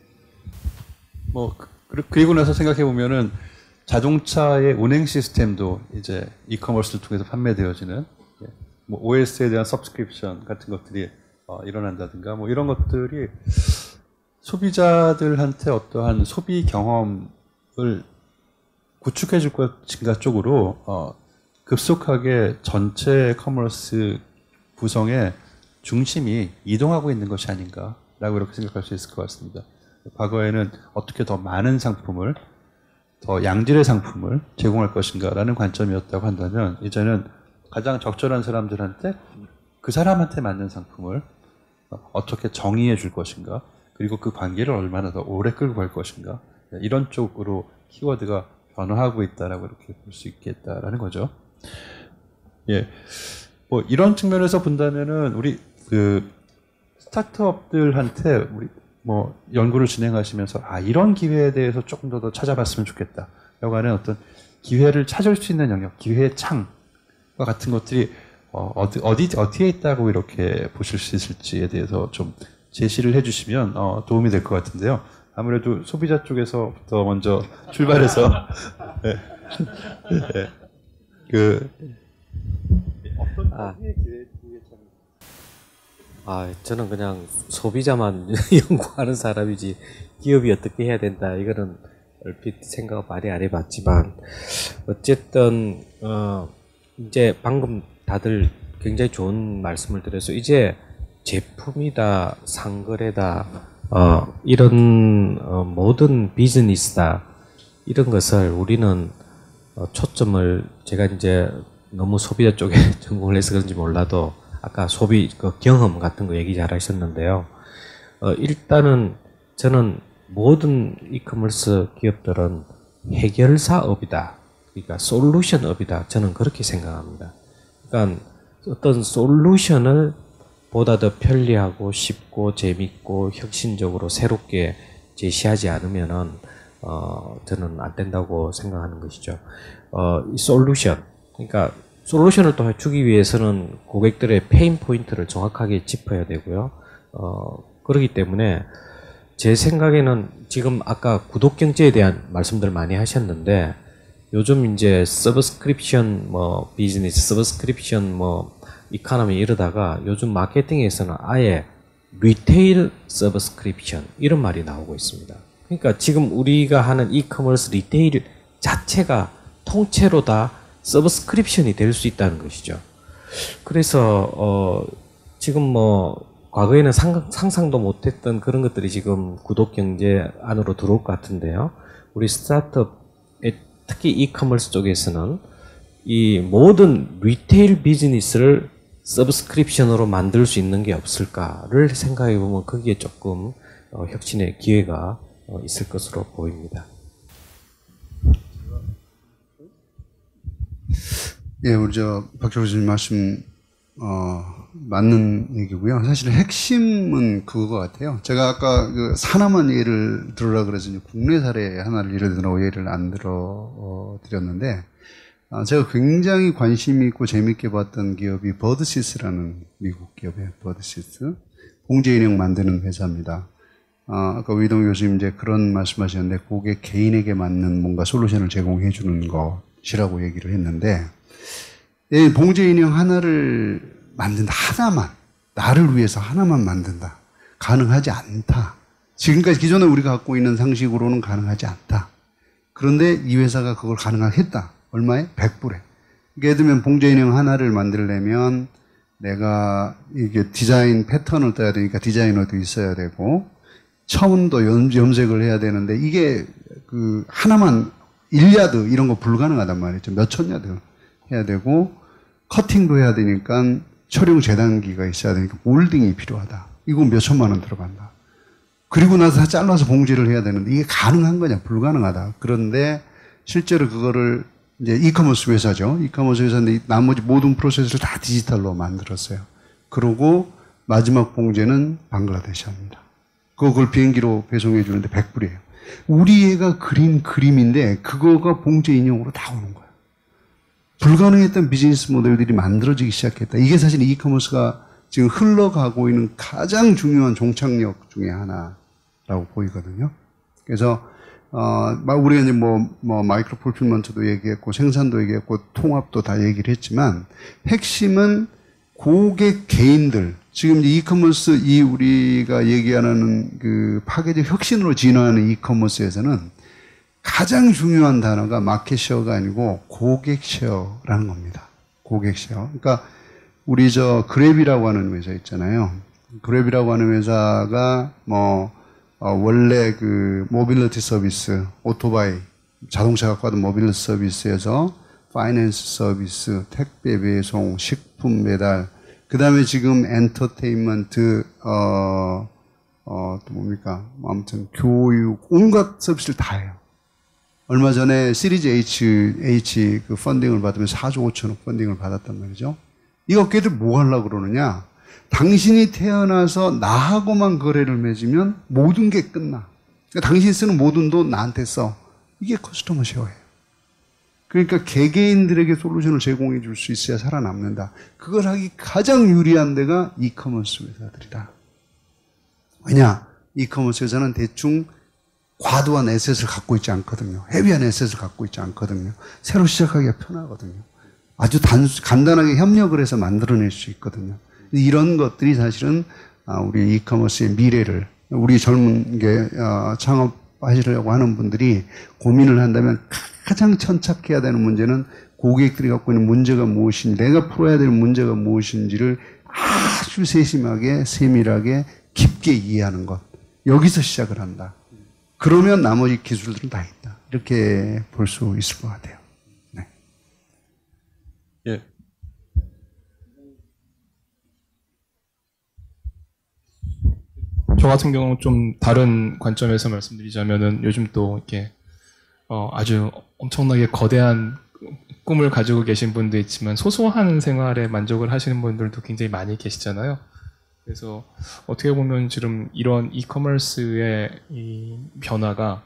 Speaker 1: 뭐 그리고 나서 생각해 보면은 자동차의 운행 시스템도 이제 이커머스를 통해서 판매되어지는 뭐 OS에 대한 서브스크립션 같은 것들이 일어난다든가 뭐 이런 것들이 소비자들한테 어떠한 소비 경험을 구축해 줄 것인가 쪽으로 급속하게 전체 커머스 구성의 중심이 이동하고 있는 것이 아닌가라고 이렇게 생각할 수 있을 것 같습니다. 과거에는 어떻게 더 많은 상품을 더 양질의 상품을 제공할 것인가라는 관점이었다고 한다면 이제는 가장 적절한 사람들한테 그 사람한테 맞는 상품을 어떻게 정의해 줄 것인가 그리고 그 관계를 얼마나 더 오래 끌고 갈 것인가 이런 쪽으로 키워드가 변화하고 있다라고 이렇게 볼 수 있겠다라는 거죠. 예, 뭐 이런 측면에서 본다면은 우리 그 스타트업들한테 우리 뭐 연구를 진행하시면서 이런 기회에 대해서 조금 더 찾아봤으면 좋겠다라고 하는 어떤 기회를 찾을 수 있는 영역, 기회의 창과 같은 것들이 어디에 있다고 이렇게 보실 수 있을지에 대해서 좀 제시를 해주시면 도움이 될 것 같은데요. 아무래도 소비자 쪽에서부터 먼저 출발해서 네. 네.
Speaker 6: 저는 그냥 소비자만 연구하는 사람이지 기업이 어떻게 해야 된다 이거는 얼핏 생각을 많이 안 해봤지만 어쨌든 이제 방금 다들 굉장히 좋은 말씀을 드려서 이제 제품이다 상거래다 이런 모든 비즈니스다 이런 것을 우리는 초점을 제가 이제 너무 소비자 쪽에 전공을 해서 그런지 몰라도 아까 소비 경험 같은 거 얘기 잘 하셨는데요. 일단은 저는 모든 이커머스 기업들은 해결사업이다. 그러니까 솔루션업이다. 저는 그렇게 생각합니다. 그러니까 어떤 솔루션을 보다 더 편리하고 쉽고 재밌고 혁신적으로 새롭게 제시하지 않으면은 저는 안 된다고 생각하는 것이죠. 이 솔루션, 그러니까 솔루션을 또 주기 위해서는 고객들의 페인 포인트를 정확하게 짚어야 되고요. 그렇기 때문에 제 생각에는 지금 아까 구독 경제에 대한 말씀들 많이 하셨는데 요즘 이제 서브스크립션 뭐 비즈니스, 서브스크립션 뭐 이코노미 이러다가 요즘 마케팅에서는 아예 리테일 서브스크립션 이런 말이 나오고 있습니다. 그러니까 지금 우리가 하는 이커머스 리테일 자체가 통째로 다 서브스크립션이 될 수 있다는 것이죠. 그래서 지금 뭐 과거에는 상상도 못했던 그런 것들이 지금 구독 경제 안으로 들어올 것 같은데요. 우리 스타트업의 특히 이커머스 쪽에서는 이 모든 리테일 비즈니스를 서브스크립션으로 만들 수 있는 게 없을까를 생각해 보면 거기에 조금 혁신의 기회가 있을 것으로 보입니다.
Speaker 2: 예, 우리 박철호 교수님 말씀 맞는 얘기고요. 사실 핵심은 그거 같아요. 제가 아까 그 하나만 예를 들으라 그래서 이제 국내 사례 하나를 예를 들어 예를 안 들어 드렸는데 제가 굉장히 관심 있고 재밌게 봤던 기업이 버드시스라는 미국 기업이에요. 버드시스 봉제 인형 만드는 회사입니다. 아까 위동 교수님 이제 그런 말씀하셨는데 고객 개인에게 맞는 뭔가 솔루션을 제공해 주는 것이라고 얘기를 했는데 이 봉제 인형 하나를 만든다. 하나만. 나를 위해서 하나만 만든다. 가능하지 않다. 지금까지 기존에 우리가 갖고 있는 상식으로는 가능하지 않다. 그런데 이 회사가 그걸 가능하게 했다. 얼마에? 100불에. 예를 들면 봉제 인형 하나를 만들려면 내가 이게 디자인 패턴을 떠야 되니까 디자이너도 있어야 되고 처음도 염색을 해야 되는데 이게 그 하나만 1야드 이런 거 불가능하단 말이죠. 몇천 야드 해야 되고 커팅도 해야 되니까 촬영 재단기가 있어야 되니까 몰딩이 필요하다. 이거 몇천만 원 들어간다. 그리고 나서 다 잘라서 봉지를 해야 되는데 이게 가능한 거냐? 불가능하다. 그런데 실제로 그거를 이제 이커머스 회사죠. 이커머스 회사인데 나머지 모든 프로세스를 다 디지털로 만들었어요. 그러고 마지막 봉제는 방글라데시입니다. 그걸 비행기로 배송해 주는데 100불이에요. 우리 애가 그린 그림인데 그거가 봉제 인형으로 다 오는 거예요. 불가능했던 비즈니스 모델들이 만들어지기 시작했다. 이게 사실 이커머스가 지금 흘러가고 있는 가장 중요한 종착역 중에 하나라고 보이거든요. 그래서 우리가 이제 마이크로 풀필먼트도 얘기했고 생산도 얘기했고 통합도 다 얘기를 했지만 핵심은 고객 개인들 지금 이커머스 우리가 얘기하는 그 파괴적 혁신으로 진화하는 이커머스에서는 가장 중요한 단어가 마켓 쉐어가 아니고 고객 쉐어라는 겁니다. 고객 쉐어. 그러니까 우리 그랩이라고 하는 회사 있잖아요. 그랩이라고 하는 회사가 원래 그 모빌리티 서비스, 오토바이, 자동차 갖고 가는 모빌리티 서비스에서 파이낸스 서비스, 택배 배송, 식품 배달, 그 다음에 지금 엔터테인먼트, 또 뭡니까? 아무튼 교육, 온갖 서비스를 다 해요. 얼마 전에 시리즈 H 그 펀딩을 받으면서 4조 5천억 펀딩을 받았단 말이죠. 이 업계들 뭐 하려고 그러느냐? 당신이 태어나서 나하고만 거래를 맺으면 모든 게 끝나. 그러니까 당신이 쓰는 모든 돈 나한테 써. 이게 커스터머 쉐어예요. 그러니까 개개인들에게 솔루션을 제공해 줄 수 있어야 살아남는다. 그걸 하기 가장 유리한 데가 이커머스 회사들이다. 왜냐? 이커머스 회사는 대충 과도한 에셋을 갖고 있지 않거든요. 헤비한 에셋을 갖고 있지 않거든요. 새로 시작하기가 편하거든요. 아주 간단하게 협력을 해서 만들어낼 수 있거든요. 이런 것들이 사실은 우리 이커머스의 미래를 우리 젊은 게 창업하시려고 하는 분들이 고민을 한다면 가장 천착해야 되는 문제는 고객들이 갖고 있는 문제가 무엇인지 내가 풀어야 될 문제가 무엇인지를 아주 세심하게 세밀하게 깊게 이해하는 것. 여기서 시작을 한다. 그러면 나머지 기술들은 다 있다. 이렇게 볼 수 있을 것 같아요. 네.
Speaker 1: 예.
Speaker 3: 저 같은 경우는 좀 다른 관점에서 말씀드리자면은 요즘 또 이렇게 아주 엄청나게 거대한 꿈을 가지고 계신 분도 있지만 소소한 생활에 만족을 하시는 분들도 굉장히 많이 계시잖아요. 그래서 어떻게 보면 지금 이런 이커머스의 이 변화가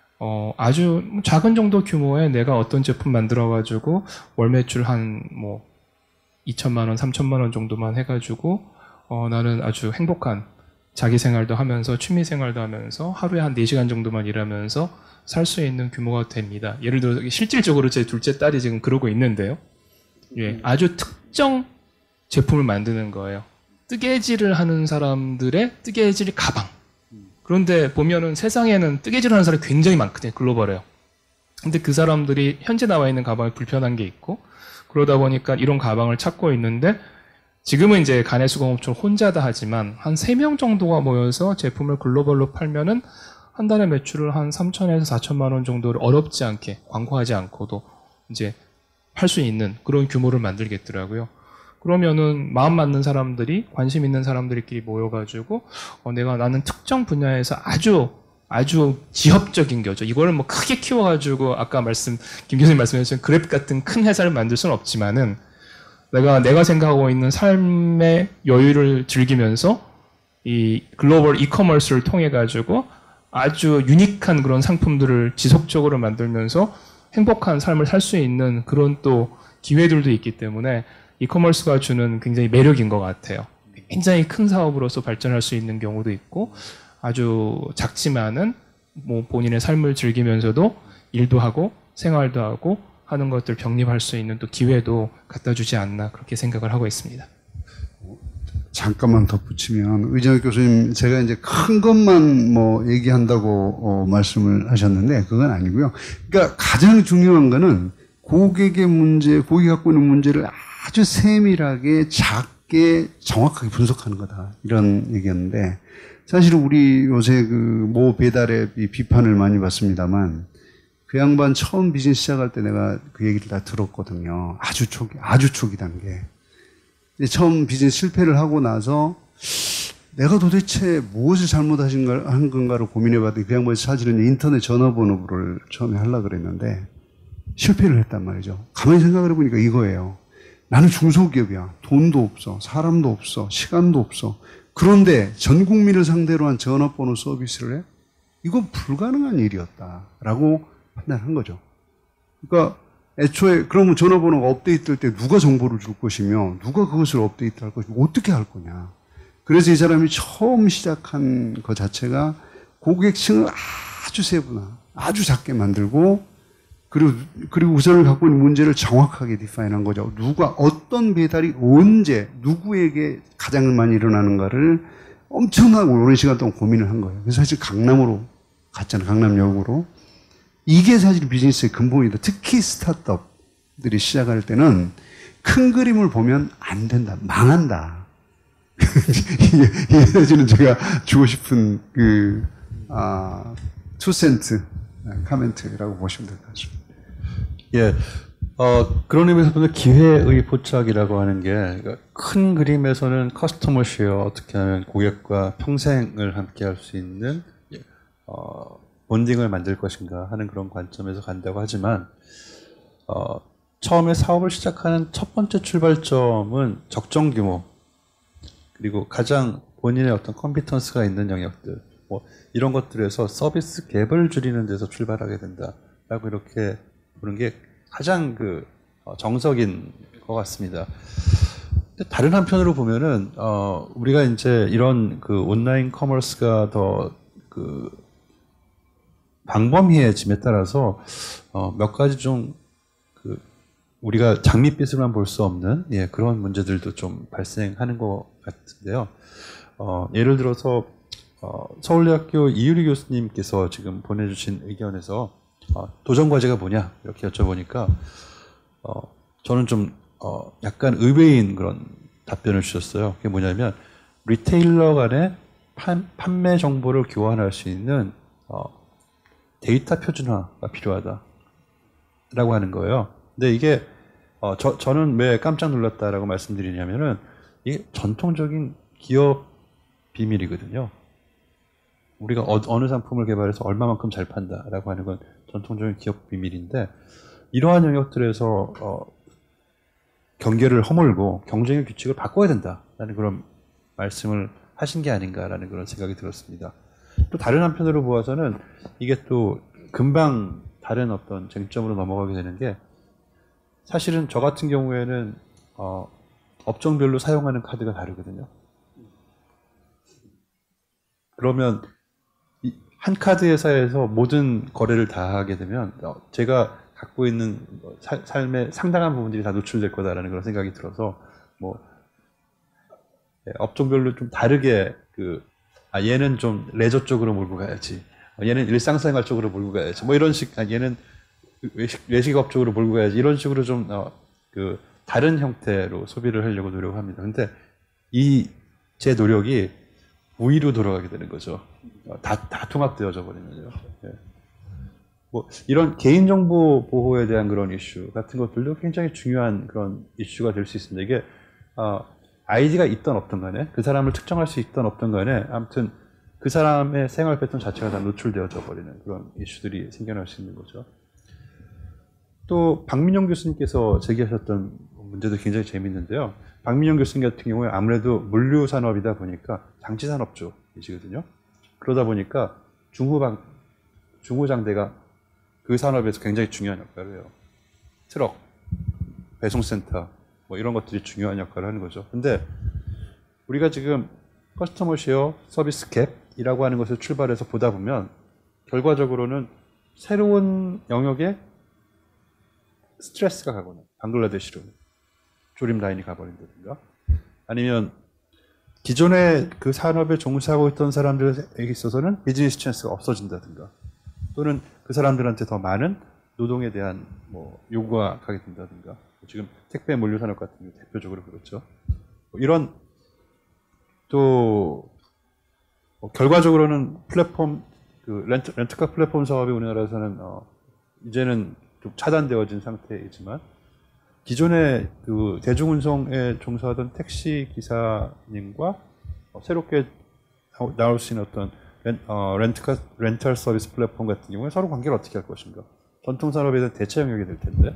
Speaker 3: 아주 작은 정도 규모의 내가 어떤 제품 만들어가지고 월 매출 한 뭐 2천만 원, 3천만 원 정도만 해가지고 나는 아주 행복한 자기 생활도 하면서 취미 생활도 하면서 하루에 한 4시간 정도만 일하면서 살 수 있는 규모가 됩니다. 예를 들어 실질적으로 제 둘째 딸이 지금 그러고 있는데요. 예, 아주 특정 제품을 만드는 거예요. 뜨개질을 하는 사람들의 뜨개질 가방. 그런데 보면은 세상에는 뜨개질 하는 사람이 굉장히 많거든요. 글로벌해요. 근데 그 사람들이 현재 나와 있는 가방에 불편한 게 있고 그러다 보니까 이런 가방을 찾고 있는데 지금은 이제 가내수공업촌 혼자다 하지만 한 3명 정도가 모여서 제품을 글로벌로 팔면은 한 달에 매출을 한 3천에서 4천만 원 정도를 어렵지 않게 광고하지 않고도 이제 팔 수 있는 그런 규모를 만들겠더라고요. 그러면은 마음 맞는 사람들이 관심 있는 사람들끼리 모여가지고 나는 특정 분야에서 아주 지hợp 적인 거죠. 이거를 뭐 크게 키워가지고 아까 김 교수님 말씀하신 그랩 같은 큰 회사를 만들 수는 없지만은 내가 생각하고 있는 삶의 여유를 즐기면서 이 글로벌 이커머스를 통해 가지고 아주 유니크한 그런 상품들을 지속적으로 만들면서 행복한 삶을 살 수 있는 그런 또 기회들도 있기 때문에 이커머스가 주는 굉장히 매력인 것 같아요. 굉장히 큰 사업으로서 발전할 수 있는 경우도 있고 아주 작지만은 뭐 본인의 삶을 즐기면서도 일도 하고 생활도 하고 하는 것들 병립할 수 있는 또 기회도 갖다 주지 않나 그렇게 생각을 하고 있습니다.
Speaker 2: 잠깐만 덧붙이면 의정혁 교수님 제가 이제 큰 것만 뭐 얘기한다고 말씀을 하셨는데 그건 아니고요. 그러니까 가장 중요한 거는 고객이 갖고 있는 문제를 아주 세밀하게 작게 정확하게 분석하는 거다. 이런 얘기였는데 사실 우리 요새 그 모 배달의 비판을 많이 받습니다만 그 양반 처음 비즈니스 시작할 때 내가 그 얘기를 다 들었거든요. 아주 초기 단계. 처음 비즈니스 실패를 하고 나서 내가 도대체 무엇을 한 건가를 고민해봤더니 그 양반이 사실은 인터넷 전화번호부를 처음에 하려고 그랬는데 실패를 했단 말이죠. 가만히 생각을 해보니까 이거예요. 나는 중소기업이야. 돈도 없어. 사람도 없어. 시간도 없어. 그런데 전 국민을 상대로 한 전화번호 서비스를 해? 이건 불가능한 일이었다라고 판단한 거죠. 그러니까 애초에 그러면 전화번호가 업데이트될 때 누가 정보를 줄 것이며 누가 그것을 업데이트할 것이며 어떻게 할 거냐. 그래서 이 사람이 처음 시작한 것 자체가 고객층을 아주 세분화, 아주 작게 만들고 그리고 우선을 갖고 있는 문제를 정확하게 디파인한 거죠. 어떤 배달이 언제 누구에게 가장 많이 일어나는가를 엄청나게 오랜 시간 동안 고민을 한 거예요. 그래서 사실 강남으로 갔잖아요. 강남역으로. 이게 사실 비즈니스의 근본이다. 특히 스타트업들이 시작할 때는 큰 그림을 보면 안 된다. 망한다. 이게 사실은 제가 주고 싶은 투센트 카멘트라고 보시면 될 것 같습니다.
Speaker 1: 예. 그런 의미에서 보면 기회의 포착이라고 하는 게 큰 그림에서는 커스터머 쉐어 어떻게 하면 고객과 평생을 함께 할 수 있는 본딩을 만들 것인가 하는 그런 관점에서 간다고 하지만 처음에 사업을 시작하는 첫 번째 출발점은 적정 규모 그리고 가장 본인의 어떤 컴피턴스가 있는 영역들 뭐 이런 것들에서 서비스 갭을 줄이는 데서 출발하게 된다라고 이렇게 보는 게 가장 정석인 것 같습니다. 근데 다른 한편으로 보면은 우리가 이제 이런 온라인 커머스가 더 광범위해짐에 따라서 몇 가지 좀 우리가 장밋빛으로만 볼 수 없는 그런 문제들도 좀 발생하는 것 같은데요. 예를 들어서 서울대학교 이유리 교수님께서 지금 보내주신 의견에서 도전 과제가 뭐냐 이렇게 여쭤보니까 저는 좀 약간 의외인 그런 답변을 주셨어요. 그게 뭐냐면 리테일러 간의 판매 정보를 교환할 수 있는 데이터 표준화가 필요하다라고 하는 거예요. 근데 이게 저는 왜 깜짝 놀랐다라고 말씀드리냐면은 이게 전통적인 기업 비밀이거든요. 우리가 어느 상품을 개발해서 얼마만큼 잘 판다라고 하는 건 전통적인 기업 비밀인데 이러한 영역들에서 경계를 허물고 경쟁의 규칙을 바꿔야 된다라는 그런 말씀을 하신 게 아닌가라는 그런 생각이 들었습니다. 또 다른 한편으로 보아서는 이게 또 금방 다른 어떤 쟁점으로 넘어가게 되는 게 사실은 저 같은 경우에는 업종별로 사용하는 카드가 다르거든요. 그러면 한 카드 회사에서 모든 거래를 다 하게 되면 제가 갖고 있는 삶의 상당한 부분들이 다 노출될 거다라는 그런 생각이 들어서 뭐 업종별로 좀 다르게 얘는 좀 레저 쪽으로 몰고 가야지, 얘는 일상생활 쪽으로 몰고 가야지, 뭐 이런 식, 얘는 외식업 쪽으로 몰고 가야지, 이런 식으로 좀 다른 형태로 소비를 하려고 노력합니다. 근데 제 노력이 우위로 돌아가게 되는 거죠. 다 통합되어져 버리면요. 예. 뭐 이런 개인정보 보호에 대한 그런 이슈 같은 것들도 굉장히 중요한 그런 이슈가 될 수 있습니다. 이게 아이디가 있던 없던 간에, 그 사람을 특정할 수 있던 없던 간에, 아무튼 그 사람의 생활 패턴 자체가 다 노출되어져 버리는 그런 이슈들이 생겨날 수 있는 거죠. 또 박민영 교수님께서 제기하셨던 문제도 굉장히 재미있는데요. 박민영 교수님 같은 경우에 아무래도 물류 산업이다 보니까 장치산업 쪽이시거든요. 그러다 보니까 중후장대가 그 산업에서 굉장히 중요한 역할을 해요. 트럭, 배송센터, 뭐 이런 것들이 중요한 역할을 하는 거죠. 근데 우리가 지금 커스터머 쉐어 서비스 갭이라고 하는 것을 출발해서 보다 보면 결과적으로는 새로운 영역에 스트레스가 가거나 방글라데시로 조림 라인이 가버린다든가, 아니면 기존에 그 산업에 종사하고 있던 사람들에게 있어서는 비즈니스 찬스가 없어진다든가, 또는 그 사람들한테 더 많은 노동에 대한 뭐 요구가 가게 된다든가, 지금 택배 물류 산업 같은 경우 대표적으로 그렇죠. 이런 또 결과적으로는 플랫폼 렌트카 플랫폼 사업이 우리나라에서는 이제는 좀 차단되어진 상태이지만, 기존에 그 대중운송에 종사하던 택시 기사님과 새롭게 나올 수 있는 어떤 렌탈 서비스 플랫폼 같은 경우에 서로 관계를 어떻게 할 것인가? 전통 산업에 대한 대체 영역이 될 텐데,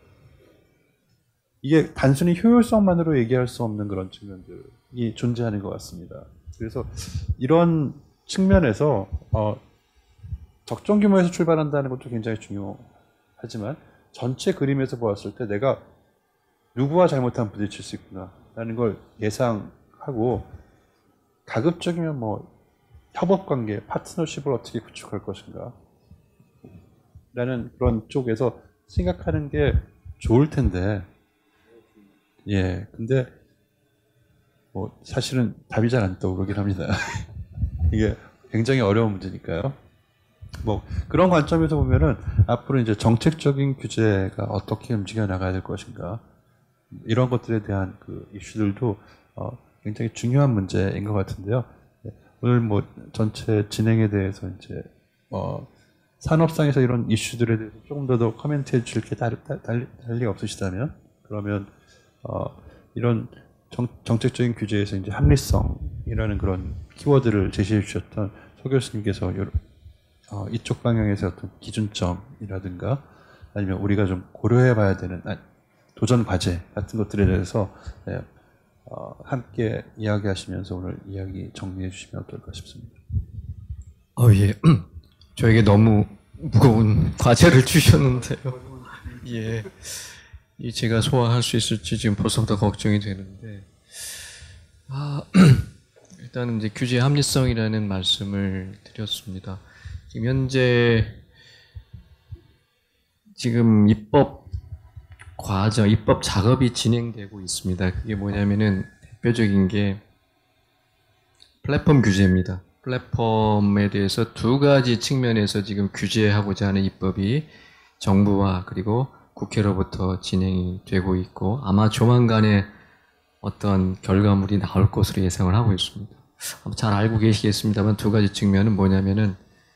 Speaker 1: 이게 단순히 효율성만으로 얘기할 수 없는 그런 측면들이 존재하는 것 같습니다. 그래서 이런 측면에서 적정 규모에서 출발한다는 것도 굉장히 중요하지만, 전체 그림에서 보았을 때 내가 누구와 잘못하면 부딪힐 수 있구나라는 걸 예상하고, 가급적이면 뭐 협업관계, 파트너십을 어떻게 구축할 것인가 라는 그런 쪽에서 생각하는 게 좋을 텐데, 예, 근데 뭐 사실은 답이 잘 안 떠오르긴 합니다. 이게 굉장히 어려운 문제니까요. 뭐 그런 관점에서 보면은 앞으로 이제 정책적인 규제가 어떻게 움직여 나가야 될 것인가, 이런 것들에 대한 그 이슈들도 굉장히 중요한 문제인 것 같은데요. 오늘 뭐 전체 진행에 대해서 이제 산업상에서 이런 이슈들에 대해서 조금 더 코멘트해 주실 게 달리 없으시다면, 그러면 이런 정책적인 규제에서 이제 합리성이라는 그런 키워드를 제시해 주셨던 소 교수님께서 이쪽 방향에서 어떤 기준점이라든가, 아니면 우리가 좀 고려해 봐야 되는 도전 과제 같은 것들에 대해서 함께 이야기하시면서 오늘 이야기 정리해 주시면 어떨까 싶습니다.
Speaker 5: 예. 저에게 너무 무거운 과제를 주셨는데요. 예. 제가 소화할 수 있을지 지금 벌써부터 걱정이 되는데, 일단은 이제 규제 합리성이라는 말씀을 드렸습니다. 지금 현재 지금 입법 과정, 입법 작업이 진행되고 있습니다. 그게 뭐냐면은 대표적인 게 플랫폼 규제입니다. 플랫폼에 대해서 두 가지 측면에서 지금 규제하고자 하는 입법이 정부와 그리고 국회로부터 진행이 되고 있고, 아마 조만간에 어떤 결과물이 나올 것으로 예상을 하고 있습니다. 잘 알고 계시겠습니다만, 두 가지 측면은 뭐냐면은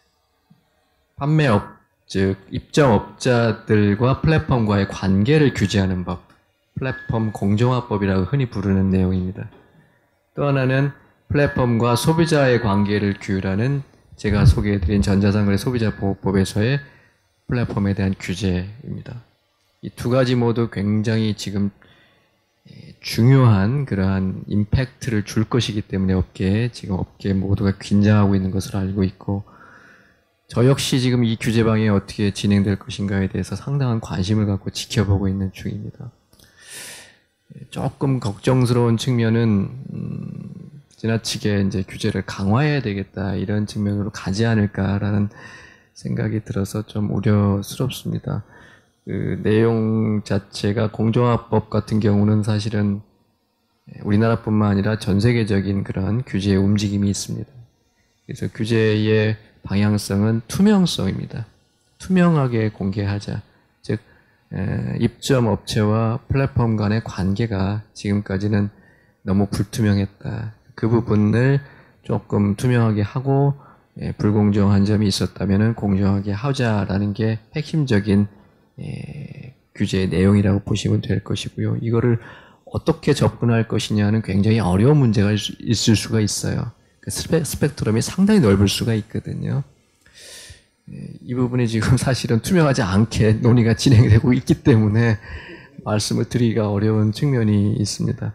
Speaker 5: 판매업, 즉 입점업자들과 플랫폼과의 관계를 규제하는 법, 플랫폼 공정화법이라고 흔히 부르는 내용입니다. 또 하나는 플랫폼과 소비자의 관계를 규율하는 제가 소개해드린 전자상거래 소비자보호법에서의 플랫폼에 대한 규제입니다. 이 두 가지 모두 굉장히 지금 중요한 그러한 임팩트를 줄 것이기 때문에 지금 업계 모두가 긴장하고 있는 것을 알고 있고, 저 역시 지금 이 규제 방향이 어떻게 진행될 것인가에 대해서 상당한 관심을 갖고 지켜보고 있는 중입니다. 조금 걱정스러운 측면은 지나치게 이제 규제를 강화해야 되겠다 이런 측면으로 가지 않을까라는 생각이 들어서 좀 우려스럽습니다. 그 내용 자체가 공정화법 같은 경우는 사실은 우리나라뿐만 아니라 전 세계적인 그런 규제의 움직임이 있습니다. 그래서 규제의 방향성은 투명성입니다. 투명하게 공개하자. 즉 입점 업체와 플랫폼 간의 관계가 지금까지는 너무 불투명했다. 그 부분을 조금 투명하게 하고 불공정한 점이 있었다면 공정하게 하자라는 게 핵심적인 규제의 내용이라고 보시면 될 것이고요. 이거를 어떻게 접근할 것이냐는 굉장히 어려운 문제가 있을 수가 있어요. 스펙트럼이 상당히 넓을 수가 있거든요. 이 부분이 지금 사실은 투명하지 않게 논의가 진행되고 있기 때문에 말씀을 드리기가 어려운 측면이 있습니다.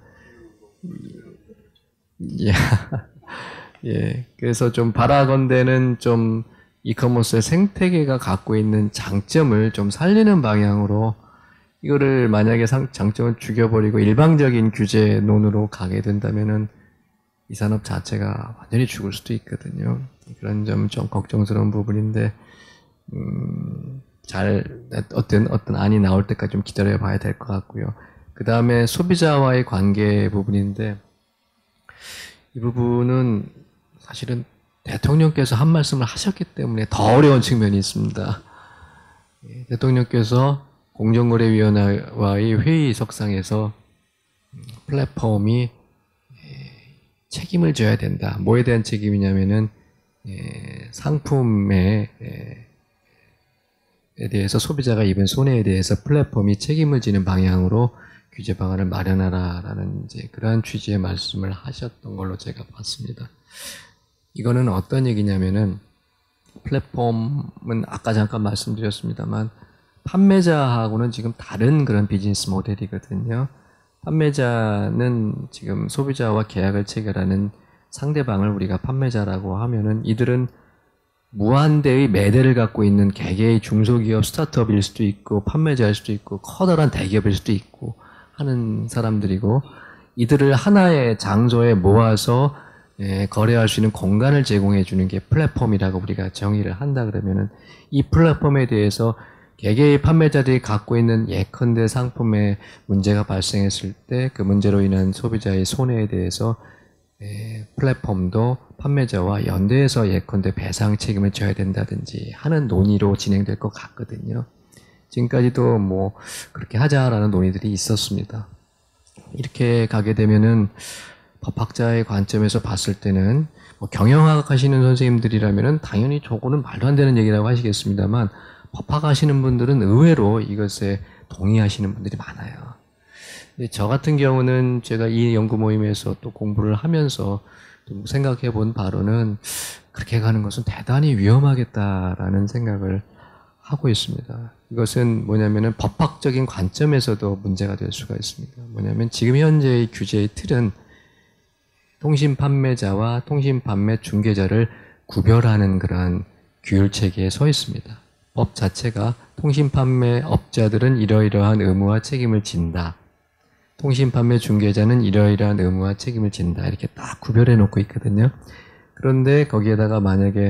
Speaker 5: 그래서 좀 바라건대는 좀 이커머스의 생태계가 갖고 있는 장점을 좀 살리는 방향으로, 이거를 만약에 장점을 죽여버리고 일방적인 규제론으로 가게 된다면은 이 산업 자체가 완전히 죽을 수도 있거든요. 그런 점 좀 걱정스러운 부분인데, 어떤 안이 나올 때까지 좀 기다려 봐야 될 것 같고요. 그 다음에 소비자와의 관계 부분인데, 이 부분은 사실은 대통령께서 한 말씀을 하셨기 때문에 더 어려운 측면이 있습니다. 대통령께서 공정거래위원회와의 회의석상에서 플랫폼이 책임을 져야 된다. 뭐에 대한 책임이냐면은 상품에 대해서 소비자가 입은 손해에 대해서 플랫폼이 책임을 지는 방향으로 규제 방안을 마련하라라는 이제 그러한 취지의 말씀을 하셨던 걸로 제가 봤습니다. 이거는 어떤 얘기냐면은, 플랫폼은 아까 잠깐 말씀드렸습니다만 판매자하고는 지금 다른 그런 비즈니스 모델이거든요. 판매자는 지금 소비자와 계약을 체결하는 상대방을 우리가 판매자라고 하면은, 이들은 무한대의 매대를 갖고 있는 개개의 중소기업 스타트업일 수도 있고 판매자일 수도 있고 커다란 대기업일 수도 있고 하는 사람들이고, 이들을 하나의 장소에 모아서 거래할 수 있는 공간을 제공해 주는 게 플랫폼이라고 우리가 정의를 한다 그러면은, 이 플랫폼에 대해서 개개의 판매자들이 갖고 있는 예컨대 상품에 문제가 발생했을 때 그 문제로 인한 소비자의 손해에 대해서 플랫폼도 판매자와 연대해서 예컨대 배상 책임을 져야 된다든지 하는 논의로 진행될 것 같거든요. 지금까지도 뭐 그렇게 하자라는 논의들이 있었습니다. 이렇게 가게 되면은 법학자의 관점에서 봤을 때는 뭐 경영학 하시는 선생님들이라면은 당연히 저거는 말도 안 되는 얘기라고 하시겠습니다만, 법학 하시는 분들은 의외로 이것에 동의하시는 분들이 많아요. 근데 저 같은 경우는 제가 이 연구 모임에서 또 공부를 하면서 좀 생각해 본 바로는, 그렇게 가는 것은 대단히 위험하겠다라는 생각을 하고 있습니다. 이것은 뭐냐면은 법학적인 관점에서도 문제가 될 수가 있습니다. 뭐냐면 지금 현재의 규제의 틀은 통신 판매자와 통신 판매 중개자를 구별하는 그러한 규율 체계에 서 있습니다. 법 자체가 통신 판매 업자들은 이러이러한 의무와 책임을 진다. 통신 판매 중개자는 이러이러한 의무와 책임을 진다. 이렇게 딱 구별해 놓고 있거든요. 그런데 거기에다가 만약에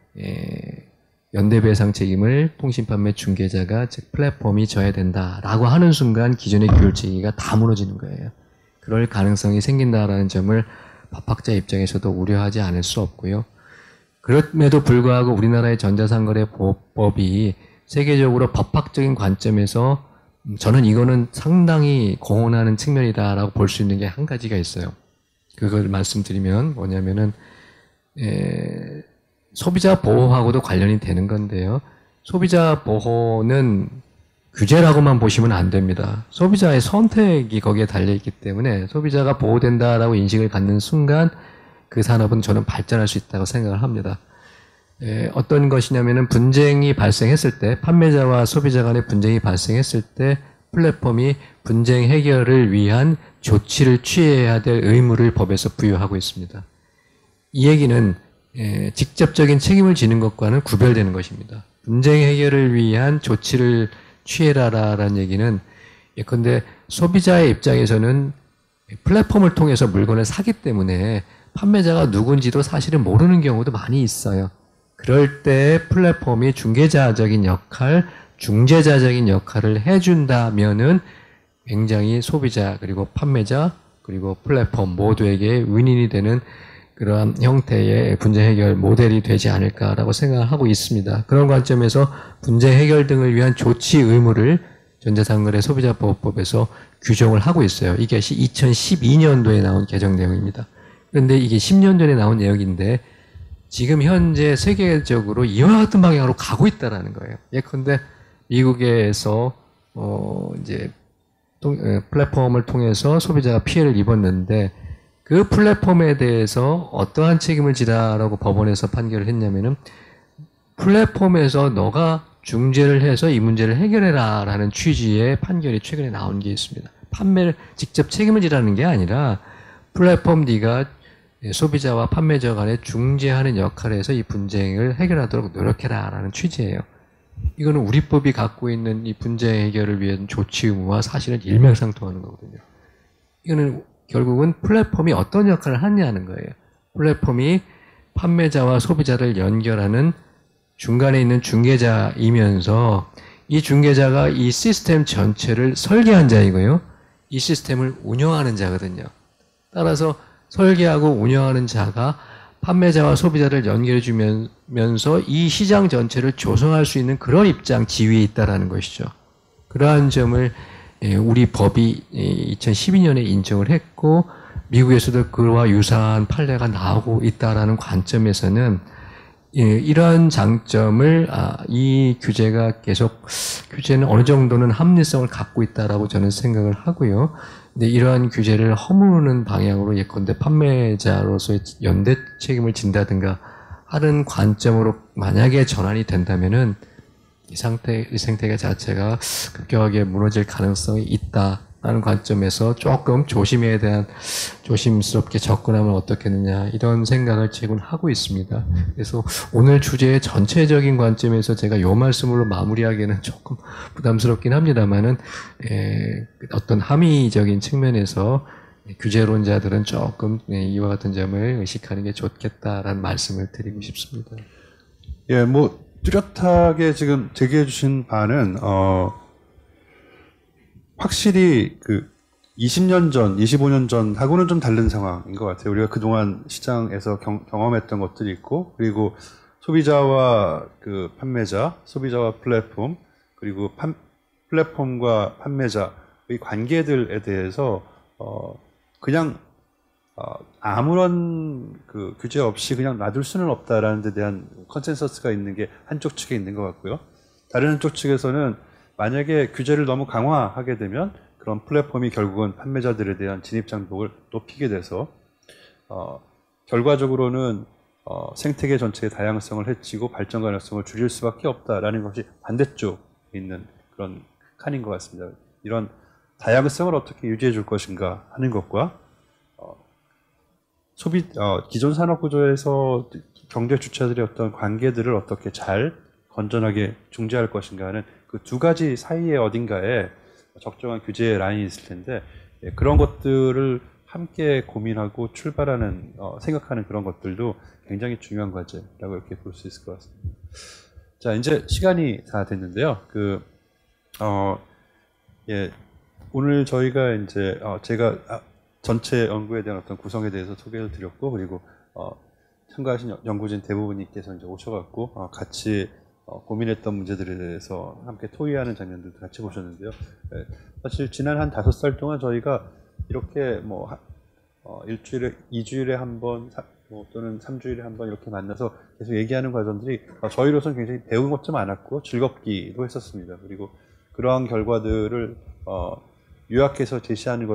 Speaker 5: 연대배상 책임을 통신 판매 중개자가, 즉 플랫폼이 져야 된다라고 하는 순간 기존의 규율 체계가 다 무너지는 거예요. 그럴 가능성이 생긴다라는 점을 법학자 입장에서도 우려하지 않을 수 없고요. 그럼에도 불구하고 우리나라의 전자상거래법이 세계적으로 법학적인 관점에서 저는 이거는 상당히 공헌하는 측면이다라고 볼 수 있는 게 한 가지가 있어요. 그걸 말씀드리면 뭐냐면은 소비자 보호하고도 관련이 되는 건데요. 소비자 보호는 규제라고만 보시면 안 됩니다. 소비자의 선택이 거기에 달려있기 때문에 소비자가 보호된다라고 인식을 갖는 순간 그 산업은 저는 발전할 수 있다고 생각을 합니다. 어떤 것이냐면은 분쟁이 발생했을 때, 판매자와 소비자 간의 분쟁이 발생했을 때 플랫폼이 분쟁 해결을 위한 조치를 취해야 될 의무를 법에서 부여하고 있습니다. 이 얘기는 직접적인 책임을 지는 것과는 구별되는 것입니다. 분쟁 해결을 위한 조치를 취해라라는 얘기는 예컨대 소비자의 입장에서는 플랫폼을 통해서 물건을 사기 때문에 판매자가 누군지도 사실은 모르는 경우도 많이 있어요. 그럴 때 플랫폼이 중개자적인 역할, 중재자적인 역할을 해준다면은 굉장히 소비자 그리고 판매자 그리고 플랫폼 모두에게 윈윈이 되는 그러한 형태의 분쟁 해결 모델이 되지 않을까라고 생각을 하고 있습니다. 그런 관점에서 분쟁 해결 등을 위한 조치 의무를 전자상거래 소비자보호법에서 규정을 하고 있어요. 이게 2012년도에 나온 개정 내용입니다. 그런데 이게 10년 전에 나온 내용인데 지금 현재 세계적으로 이와 같은 방향으로 가고 있다라는 거예요. 예컨대 미국에서 이제 플랫폼을 통해서 소비자가 피해를 입었는데 그 플랫폼에 대해서 어떠한 책임을 지라라고 법원에서 판결을 했냐면은 플랫폼에서 너가 중재를 해서 이 문제를 해결해라 라는 취지의 판결이 최근에 나온 게 있습니다. 판매를 직접 책임을 지라는 게 아니라 플랫폼 네가 소비자와 판매자 간에 중재하는 역할을 해서 이 분쟁을 해결하도록 노력해라 라는 취지예요. 이거는 우리 법이 갖고 있는 이 분쟁 해결을 위한 조치 의무와 사실은 일맥상통하는 거거든요. 이거는 결국은 플랫폼이 어떤 역할을 하느냐는 거예요. 플랫폼이 판매자와 소비자를 연결하는 중간에 있는 중개자이면서 이 중개자가 이 시스템 전체를 설계한 자이고요. 이 시스템을 운영하는 자거든요. 따라서 설계하고 운영하는 자가 판매자와 소비자를 연결해 주면서 이 시장 전체를 조성할 수 있는 그런 입장 지위에 있다라는 것이죠. 그러한 점을 우리 법이 2012년에 인정을 했고 미국에서도 그와 유사한 판례가 나오고 있다라는 관점에서는 이러한 장점을 이 규제가 계속 규제는 어느 정도는 합리성을 갖고 있다라고 저는 생각을 하고요. 근데 이러한 규제를 허무는 방향으로 예컨대 판매자로서의 연대 책임을 진다든가 하는 관점으로 만약에 전환이 된다면은 이 생태계 자체가 급격하게 무너질 가능성이 있다라는 관점에서 조금 조심스럽게 접근하면 어떻겠느냐 이런 생각을 지금 하고 있습니다. 그래서 오늘 주제의 전체적인 관점에서 제가 요 말씀으로 마무리하기에는 조금 부담스럽긴 합니다만은 어떤 함의적인 측면에서 규제론자들은 조금 이와 같은 점을 의식하는 게 좋겠다라는 말씀을 드리고 싶습니다.
Speaker 1: 예, 뭐 뚜렷하게 지금 제기해 주신 바는 확실히 그 20년 전, 25년 전하고는 좀 다른 상황인 것 같아요. 우리가 그동안 시장에서 경험했던 것들이 있고, 그리고 소비자와 그 판매자, 소비자와 플랫폼, 그리고 플랫폼과 판매자의 관계들에 대해서 그냥 아무런 그 규제 없이 그냥 놔둘 수는 없다라는 데 대한 컨센서스가 있는 게 한쪽 측에 있는 것 같고요. 다른 한쪽 측에서는 만약에 규제를 너무 강화하게 되면 그런 플랫폼이 결국은 판매자들에 대한 진입 장벽을 높이게 돼서 결과적으로는 생태계 전체의 다양성을 해치고 발전 가능성을 줄일 수밖에 없다라는 것이 반대쪽에 있는 그런 칸인 것 같습니다. 이런 다양성을 어떻게 유지해 줄 것인가 하는 것과 기존 산업 구조에서 경제 주체들의 어떤 관계들을 어떻게 잘 건전하게 중재할 것인가 하는 그 두 가지 사이에 어딘가에 적정한 규제의 라인이 있을 텐데 그런 것들을 함께 고민하고 출발하는 생각하는 그런 것들도 굉장히 중요한 과제라고 이렇게 볼 수 있을 것 같습니다. 자, 이제 시간이 다 됐는데요. 오늘 저희가 이제 제가 전체 연구에 대한 어떤 구성에 대해서 소개를 드렸고, 그리고 참가하신 연구진 대부분님께서 이제 오셔갖고 같이 고민했던 문제들에 대해서 함께 토의하는 장면들도 같이 보셨는데요. 사실 지난 한 5살 동안 저희가 이렇게 일주일에 2주일에 한 번, 또는 3주일에 한 번 이렇게 만나서 계속 얘기하는 과정들이 저희로서는 굉장히 배운 것 좀 많았고 즐겁기도 했었습니다. 그리고 그러한 결과들을 요약해서 제시하는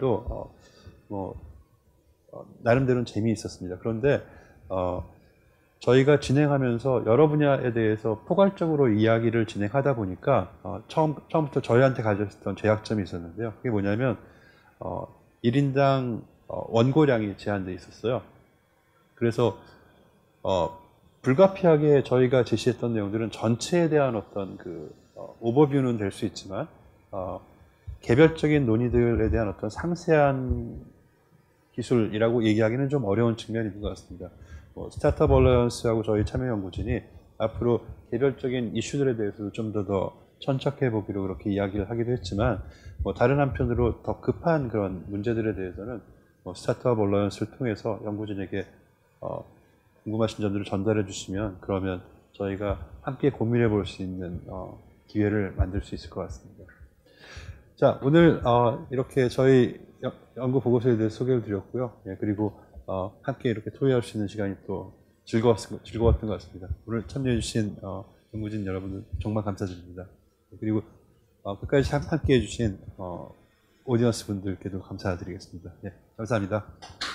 Speaker 1: 작업들도 나름대로는 재미있었습니다. 그런데 저희가 진행하면서 여러 분야에 대해서 포괄적으로 이야기를 진행하다 보니까 처음부터 저희한테 가졌던 제약점이 있었는데요. 그게 뭐냐면 1인당 원고량이 제한되어 있었어요. 그래서 불가피하게 저희가 제시했던 내용들은 전체에 대한 어떤 그 오버뷰는 될 수 있지만 개별적인 논의들에 대한 어떤 상세한 기술이라고 얘기하기는 좀 어려운 측면이 있는 것 같습니다. 스타트업 얼라이언스하고 저희 참여연구진이 앞으로 개별적인 이슈들에 대해서도 좀 더 천착해 보기로 그렇게 이야기를 하기도 했지만 다른 한편으로 더 급한 그런 문제들에 대해서는 스타트업 얼라이언스를 통해서 연구진에게 궁금하신 점들을 전달해 주시면 그러면 저희가 함께 고민해 볼 수 있는 기회를 만들 수 있을 것 같습니다. 자, 오늘 이렇게 저희 연구 보고서에 대해서 소개를 드렸고요. 예, 그리고 함께 이렇게 토의할 수 있는 시간이 또 즐거웠던 것 같습니다. 오늘 참여해 주신 연구진 여러분들 정말 감사드립니다. 그리고 끝까지 함께 해주신 오디언스 분들께도 감사드리겠습니다. 예, 감사합니다.